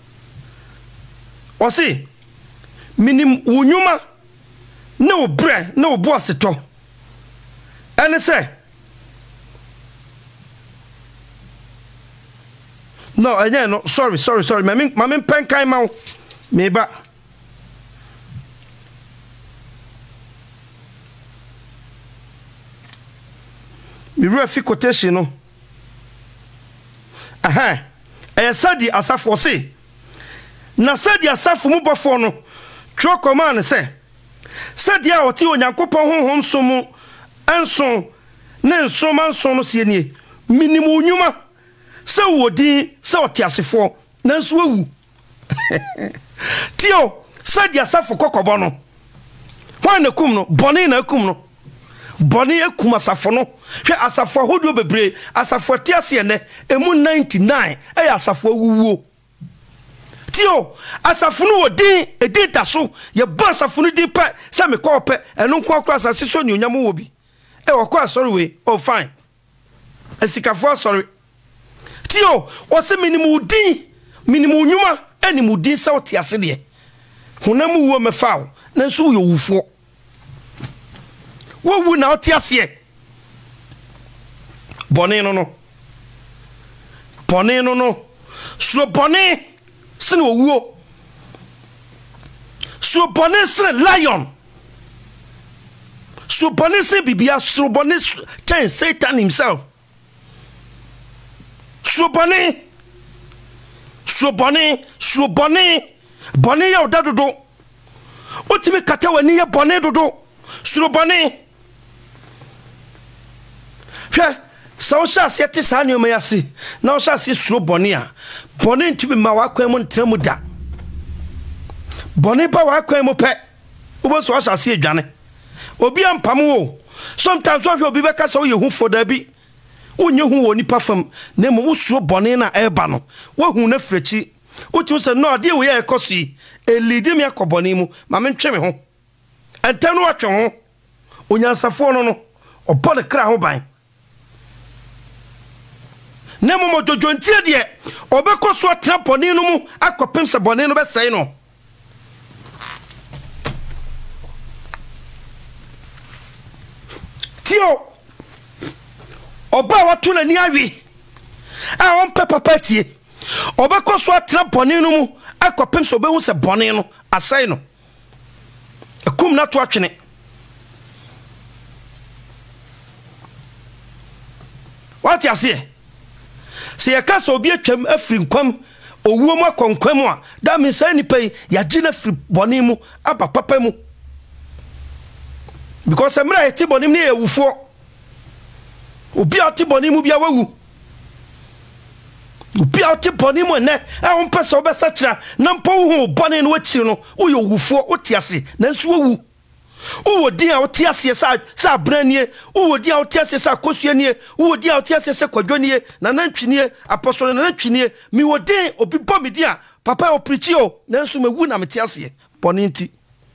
o se minim unyuma no bre no boss to ene se no anya no sorry sorry sorry mami mami pen kai ma me ba mi refi quotation no aha e sadi asafo se na sadi asafo mu bofo no tro command se sadi a oti onyankopon honhom so mu enso ne nso manso no sie nie minimu nyuma se wodi se otiasefo na nso wu tio sadi asafo kokobo no hwan na kum no boni na kum no boni ekum asafo no hwe asafo hodo bebre asafo tiase ne emu ninety-nine e asafo wuwo tio asafo no wodi edita so ye ba asafo no di pa se me ko pe eno nko akra asase so ni onyam wo bi e wo kwa sorry we oh fine esikafo sorry tio o se minimu din minimu nyuma eni mu din sa otiase de hunamu wo mefaw na so yo wufo wo wu na otiase bone no no bone no no so bone sine owuo so bone sine lion so bone sine bibia so bone chen Satan himself so bone so bone so bone bone ya odadodo otimi kata wani ya bone dodo so bone hwe so sha se ti sa ni o mayasi na o sha se so bone a bone ntimi ma wakwan mu ntramu da bone ba wakwan mu pe obo so sha se adwane obi ampam wo sometimes so obi be ka so ye hu foda bi onye hu woni pafam na mo usuo bone na eba no wo hu na frechi uti se no de we ye ekosi elidi me akobone mu ma me ntwe me ho enten no atwe ho onyansafo no no obo de kra ho ban nemo mo jojo ntie de obekọ so atra bone no mu akopem se bone no be sei no tio oba watu na ni awi a on papa patie obekọ so atra bone no mu akopem se obehu se bone no asei no akum na to atwene what you see se ya kaso obi atwam afri nkwam owuo mu akonkwam a da me say ni pay ya gina free bone mu aba papa mu because amra eti bone mu ne ewufo obi ati bone mu bia wawu obi ati bone mu ne a on pese obesa kira na mpo hu bone no wakiri no uyo wufo otiase na nso wawu uwo dia otiase sa sa branie uwo dia otiase sa kosuanie uwo dia otiase sa kwadwanie na nantwinie apostole na nantwinie mi wodin obi bɔ me dia papa o preachi o nanso mewu na mete ase bone nti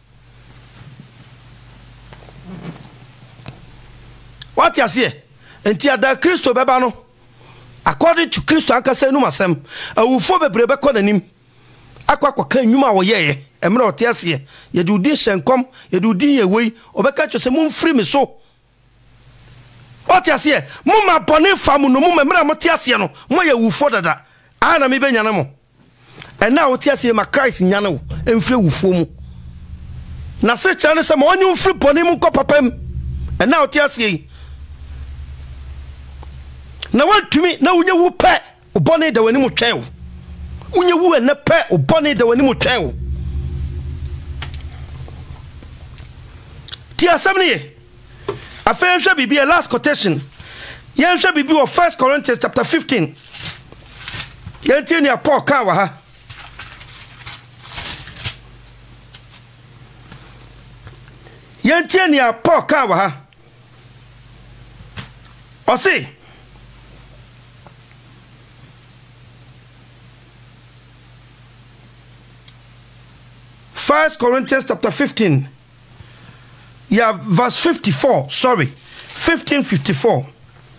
what you say enti ada Kristo beba no according to Kristo ankasa enu masem awufo bebre be kọ nanim akwa kwaka nwuma wo yeye emre ote ase ye de udi hyenkom ye de udi yewei obeka twese mum free me so what you say mum ma bone fam no mum emre mote ase no mo ye wufo dada ana me benya na mo ena ote ase ma Christ nyane wo emfre wufo mu na se chane se ma onyu free bone mu ko papam ena ote ase na wantumi na unye wu pe obone da wani mu twen unye wu ene pe obone da wani mu twen ti asem ne afen hwe bibi last quotation yen hwe bibi of First Corinthians chapter fifteen yen ti ne Paul kan wa ha yen ti ne Paul kan wa ha o se First Corinthians chapter fifteen. Yeah, verse fifty-four. Sorry. fifteen fifty-four.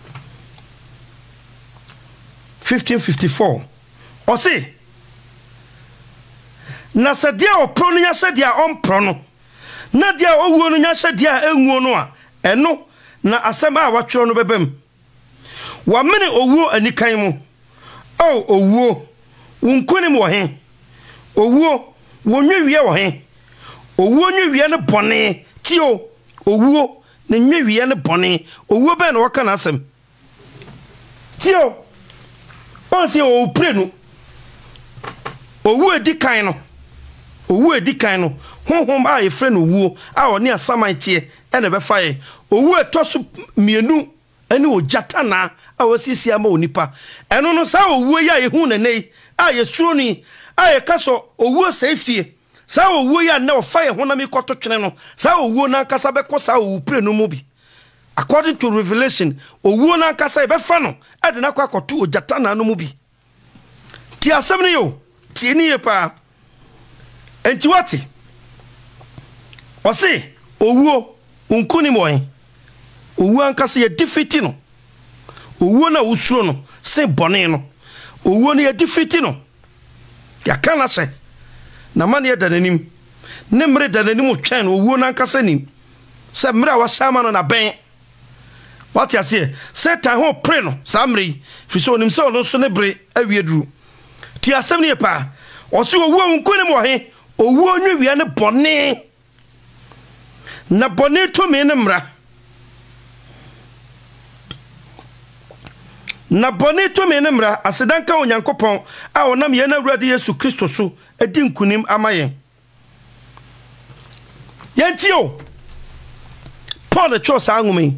fifteen fifty-four. O se. Na se dia o prono nya se dia on prono. Na dia owuo no nya se dia enwuo no a. Eno na asem a watwero no bebem. Wa mene owuo anikan mu. Oh, owuo. Wunkuni mo he. Owuo wonwe wie wo he owuo nwe wie ne bone ti o owuo ne nwe wie ne bone owuo be na waka na asem ti o on se o prenu owuo edikan no owuo edikan no honhom a ye fre no owuo a oni asaman tie e na be faye owuo etoso mienu ani o jata na a wasisi ama onipa eno no sa owuo ya ye hu ne nei a ye suro ni aye kaso owuo safety sa owuo ya na ofaye honam ikoto twene no sa owuo na nkasa be ko sa owu pre no mu bi according to Revelation owuo na nkasa be fa no ade na kwa akoto ojata na no mu bi ti asem ne yo ti ni ye pa enti wati o se owuo unkuni mo hen owuo nkasa ye defeat no owuo na usuro no se bone no owuo na ye defeat no ya kana se na mane da nanim ne mre da nanim twen owuo na nkasa nim se mre wa shama no na ben what ya say Satan ho pre no sa mre fi so nim se ono so ne bre awieduru ti asem ne pa o se owuo nkone mo he owuo nwie ne bone na bone to me ne mra na bone to me ne mra asedanka onyankopon a onam ye na awurade Yesu Kristo so edi nkunim amaye yentio Paul the chos angumi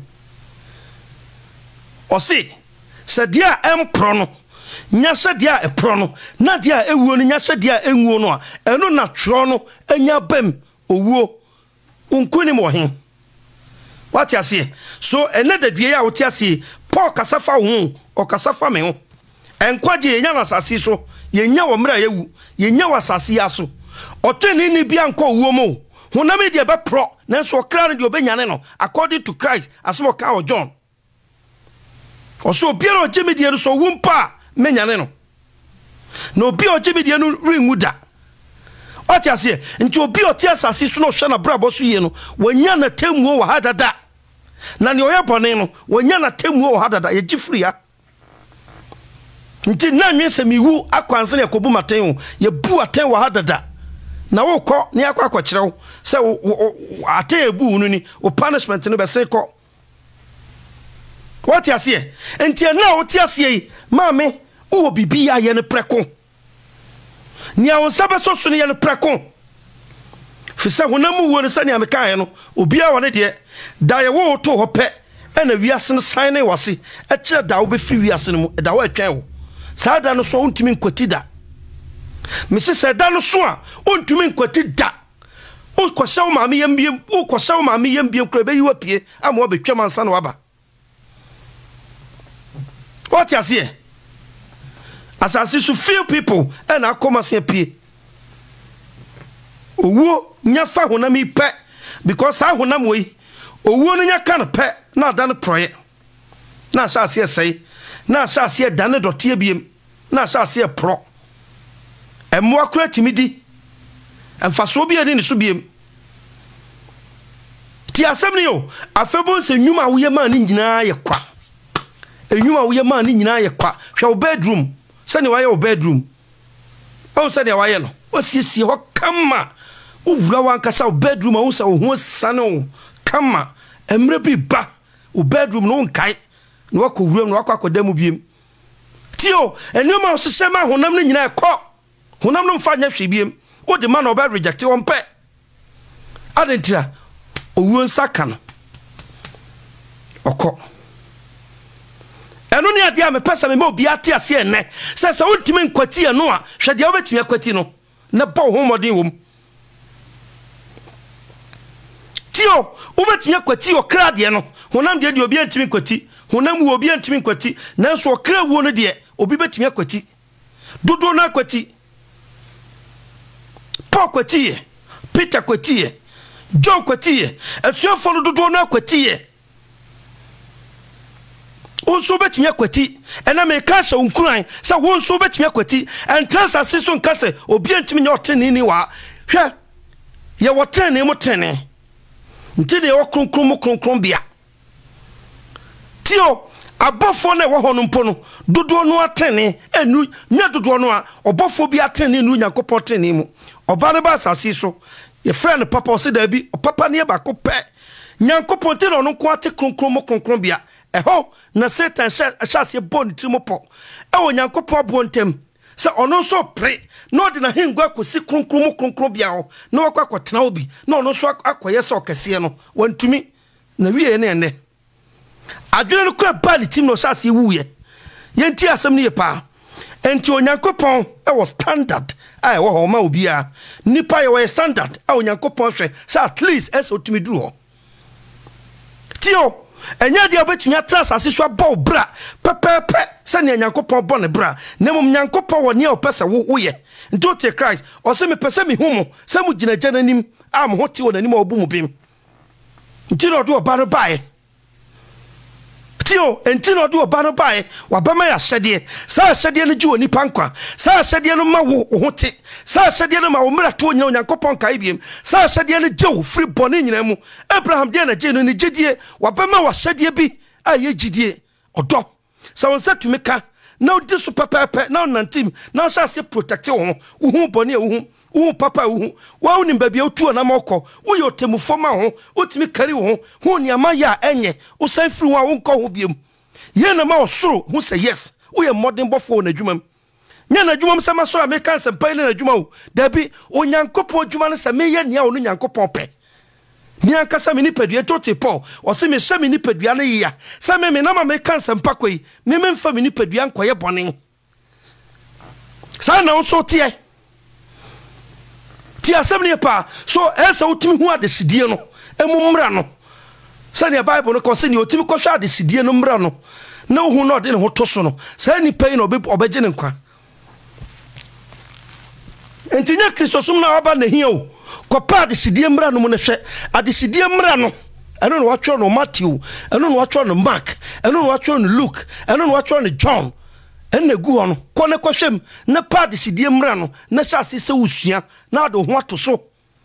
o se se dia empro no nya se dia epro no na dia ewuo no nya se dia enwuo no a eno na tro no anya bam owuo nkunim wo he what you say so another due ya what you say Paul kasafa hu o kasafa me hu enkwaje yenya na asase so yenya wo mra yewu yenya wasase aso oteni ni bia nko owuo mo honam dia be pro nanso okra no de obanyane no according to Christ asmo ka o John o so biero jemedie no so wumpa menyane no no obi o jemedie no ringuda what you say nti obi o ti asase so no hwe na brabo so ye no wanya na temuo wa hadada na ne oye bone no wanya na temuo wa hadada ye gifri ya nti na nwe se miwu akwanse ne kobu maten ye bu aten wa hadada na wo kọ ne akwa akwa kirew se aten ebu unu ni o punishment no be se kọ what you say nti na wo ti ase maame wo bibi ya ye ne preko ni awon sabe so so ne ye ne preko fisa honamu wo ne sane ameka ye no obi a wone de da ye wo to ho pe e na wiase ne san ne wase e kire da wo be firi wiase ne mu da wo atwan wo sa da no so ontimi nkwati da mesi se da no so a ontimi nkwati da o kwose wo maame yambiem o kwose wo maame yambiem kura be yiwa pie ama wo betwa ansa na waba what you say asase so few people and akomase pie owo nya fa honam yi pe because ha honam we owo no nya kan pe na dan proye na asase sei na asase dan dote abiem na asase pro emo akura timidi emfaso bi ade ne so biem ti asem ne yo afebo se nwuma wo ye ma ne nyina ye kwa enwuma wo ye ma ne nyina ye kwa hwe wo bedroom se ne wa ye wo bedroom o se ne wa ye no o siesie ho kama o vura wan kasa wo bedroom o se wo ho sane o kama emre bi ba wo bedroom no nkai no akọ wuram no akọ akoda mu biem tio enwuma o se ma honam ne nyina ye kwa honam no mfa nya hwe biem o de man oba reject won pe adentira owuo nsaka no okọ eno ne ade a me pesa me obi ate ase enne se se wontimi nkwati eno a hwe de obetimi akwati no ne ba ho modin wom tio obetimi akwati okra de no honam de de obi antimi nkwati honam wo obi antimi nkwati nanso okra wo no de obi betimi akwati dodo na akwati Paul kwati Peter kwati John kwati asuafo no dodo na kwati onso betimi akwati ena me ka sha unkuran sa wonso betimi akwati entrance asiso nkase obi antimi nya otene ni wa hwe ye wotene mu tene ntide ye wokronkron mu kronkron bia tio abofo na wo hono mpo no dodo no atene enu nya dodo no a obofo bi atene nu Nyankopon tene mu oba ne ba asase so ye friend papa o se da bi papa ne ba ko pe Nyankopon te no nko ate kronkron mo kronkron bia eho na Satan shase bon timopo e wo Nyankopon bo ntem se ono so pre no de na hengua kosi kronkron mo kronkron bia ho na wakwa kwatena obi na ono so akoye se okese no wantumi na wiye ne ene adwene no kwa bali tim no shase wuye yenti asem ne ye pa enti Onyankopon e wo standard ai wo ho ma obi a nipa ye wo standard a Onyankopon hwe say at least es otumi duru ho tio enya dia betumi atras aseswa bo bra pepepe se ne Nyankopon bo ne bra na mum Nyankopon wo ne o pese wo wo ye nti te Christ o se me pese me humo se mu gina jananim am ho ti wo nanim obu mu bim nti no do ba no bae tio enti no do ba no bae wa ba ma ya hyede sa hyede no ji oni pankwa sa hyede no ma wo ho te sa hyede no ma wo mra to nya Onyankopon kai biem sa hyede no je wo free bone nyina mu Abraham de na je no ni jedie wa ba ma wa hyede bi a ye jidie odo sa won sa tumi ka na odi so pepepe na nantim na sha se protect wo wo hu bone wo hu wo papa wo hu wa unim ba bia otu na makọ wo yo temufo ma ho otimi kari wo ho ni ama ya enye wo san firi wo nko ho biem ye na ma osoro hu say yes wo ye modern bofo na adwumam nya na adwumam sama so American sempai na adwuma wo dabi Onyankopon adwuma no se me ye nia wo no Nyankopon pe ni ankasa me ni padua tote Paul o se me hye me ni padua na ya se me me na ma American sempa koi me me mfa me ni padua nkoye bone sa na wo so tie ti asem ne pa so esa utimi hu ade sidie no emu mra no se ne Bible no ko se ne utimi ko hwa ade sidie no mra no na hu no de ne ho to so no sa ni pay no obeje ne nkwa entinya Kristosum na oba na hia o ko pa ade sidie mra no mu ne hwe ade sidie mra no eno no watcho no Matthew eno no watcho no Mark eno no watcho no Luke eno no watcho no John enne gu hono kone kwhwem na pad sidie mra no na hyase se wusua na ade ho ato so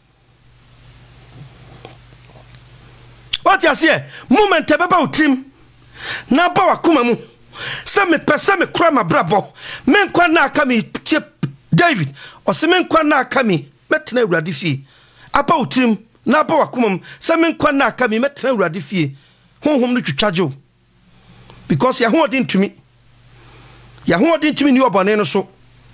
what you say moment beba utim na ba wakoma mu se me pese me kura mabrabo me nkwa na aka me tie David o se me nkwa na aka me metena Awurade fie aba utim na ba wakoma mu se me nkwa na aka me metena Awurade fie honhom no twitwaje because ya ho odin tumi ya ho odin tumi ni obone no so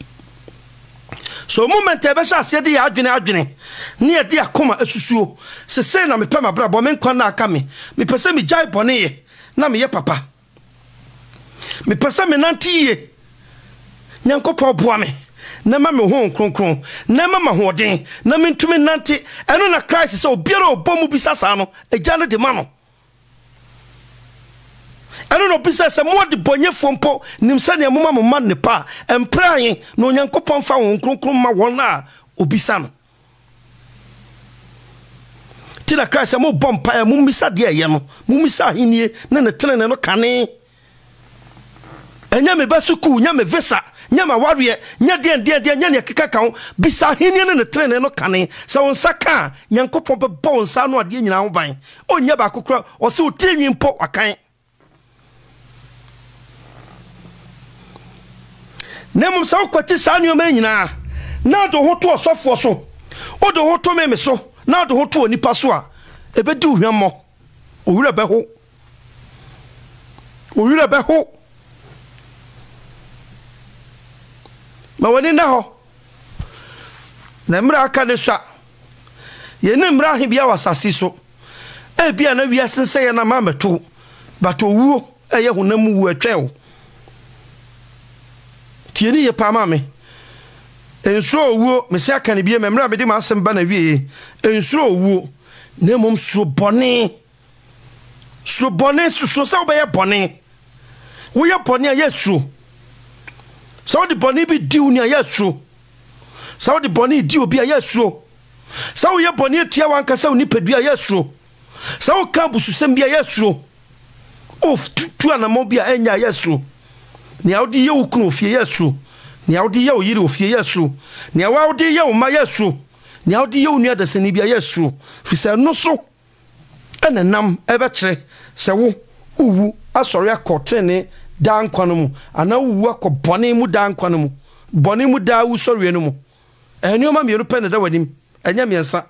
so moment e be sha se de ya adwene adwene ne e de akoma asusuo se se na me pa mabrabo me nkwa na aka me me pese me jai bone ye na me ye papa me pese me nantiye Nyankopon boa me na ma me ho kronkron na ma ma ho odin na me ntumi nante eno na Christ se obiara obomu bisasa no eja no de ma no ɛno no bisa sɛ mo de bonye fompo nim sɛ ne moma mo man ne pa empraye no Onyankopɔn fa won kronkron ma won a obisa no ti na Christ mo bompa ya mo misa de ye no mo misa ahenie na ne tene no kane enya me basuku nya me visa nya ma warrior nya de de de nya ne keka kan bisa ahenie na ne tene no kane sɛ won saka Nyankopɔn be bon sa no ade nyina ho ban onya ba kokora o se o tinwi mpo wakan Nemum sa kwati sa nyoma nyina na do ho to osofo so o do ho to me me so na do ho to onipa so a ebedi uhwammo owura be ho owura be ho ma woni na ho na mra aka ne so ye ne mra he bia wasase so e bia na wi asense ye na ma meto but owuo eye honam wu atwen tieni ye pa ma me ensuro owuo me se aka ne bia memra me de ma asem ba na wie ensuro owuo na mom suro bone suro bone suso sa obe ye bone wo ye bone a yesuro sa odi bone bi diu ni a yesuro sa odi bone di obi a yesuro sa wo ye bone tia wan kasa oni pedua yesuro sa wo kan bususem bia yesuro of tu anamo bia enya yesuro ni awdi ye ukunu ofie yesu ni awdi ye oyiri ofie yesu ni awdi ye o ma yesu ni awdi ye onu adasani bia yesu fisa no so enenam ebe kire se wo uwu asori akotene dan kwano mu ana uwu akobone mu dan kwano mu bone mu da wu sori no mu enu ma mienu pene da wanim enya miensa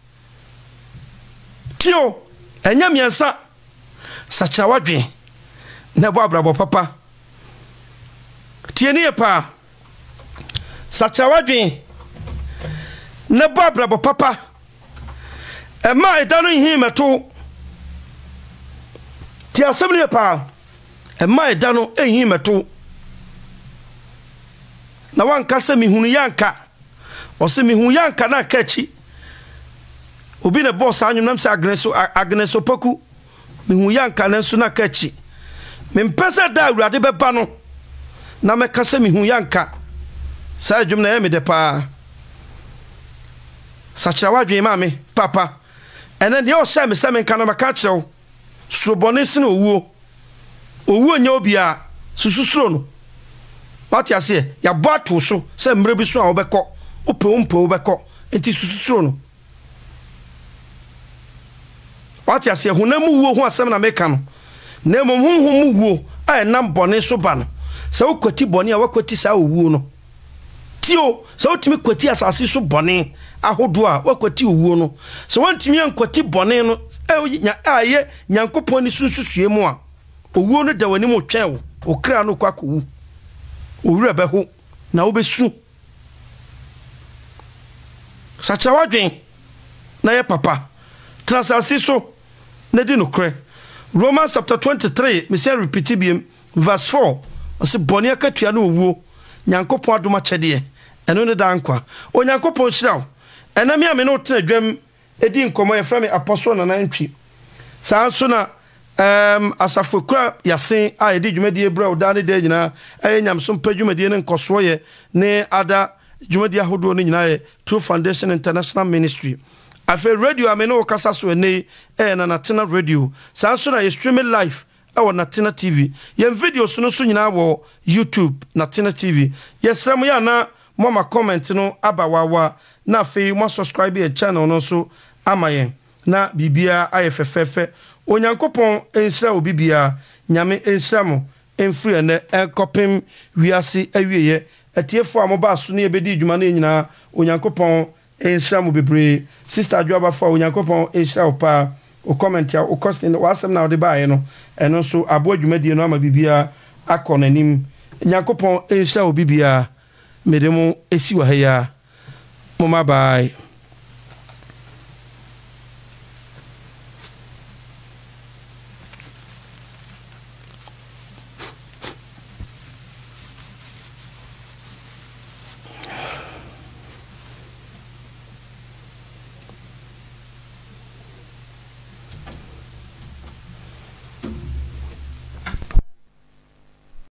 tio enya miensa sacha wadwe na bo abrabo papa tieni pa sacha wadwe na bo abrabo papa e ma edanu hi meto ti asem pa e ma edanu ehi meto na wanka se mihunu yanka o se mihunu yanka na kachi obi ne boss anyu nam se agneso agneso paku mihunu yanka na nso na kachi mempese da awurade beba no na meka se mihunu yanka sa dwum na yemi de pa sacha wadwe ma me papa ene de o sha me se me nka na maka kirew surobone sine owuo owuo nya obi a sususuro no pati ase ya bato so se mre bi so a obekọ ope ompo obekọ enti sususuro no pati ase hunamu wuo ho asem na meka no na mom honhom wuo a enam bone so ba no se okwati bone a wakwati sa owuo no tio se otimi kwati asase so bone ahodo a wakwati owuo no se wantimi ankwati bone no aye Nyankopon ni sunsusue mu a owuo no da wani mo twen wo okra no kwakowu owura beho na obesu sacha wadwen na ye papa transasi so na di no kre Romans chapter twenty-three me say repeat biem verse four ose bone akatua na owuo Nyankopon adoma chede eno ne da nkwa o Nyankopon hiraw enami ame no tena dwam edi nkomo ye frame apostle na nantwi sa so na um asafokura yasen a edi dwumadi ebra oda ne de nyina aye nyamso pa dwumadi ne nkoso ye ne ada dwumadi ahodo ne nyina ye True Foundation International Ministry afa radio ame no kasa so ene e na Natena radio sa so na ye streaming live e wo Natena T V ye videos no so nyina wo YouTube Natena T V yesrem ya na mo ma comment no abawawa na fe mo subscribe ye channel no so amayen na bibia ayefefefe Onyankopon ensra obibia nyame ensra mo enfri ene enkopem wiase awieye atiefo amoba so na ebedi dwuma na nyina Onyankopon ensra mo bebre sister adwaba fo Onyankopon ensra opa o comment ya o costing wasem na ode baaye no eno so abo adwumadie no ama bibia akonanim Onyankopon ensra obibia medemo esi wa ha ya mama bye.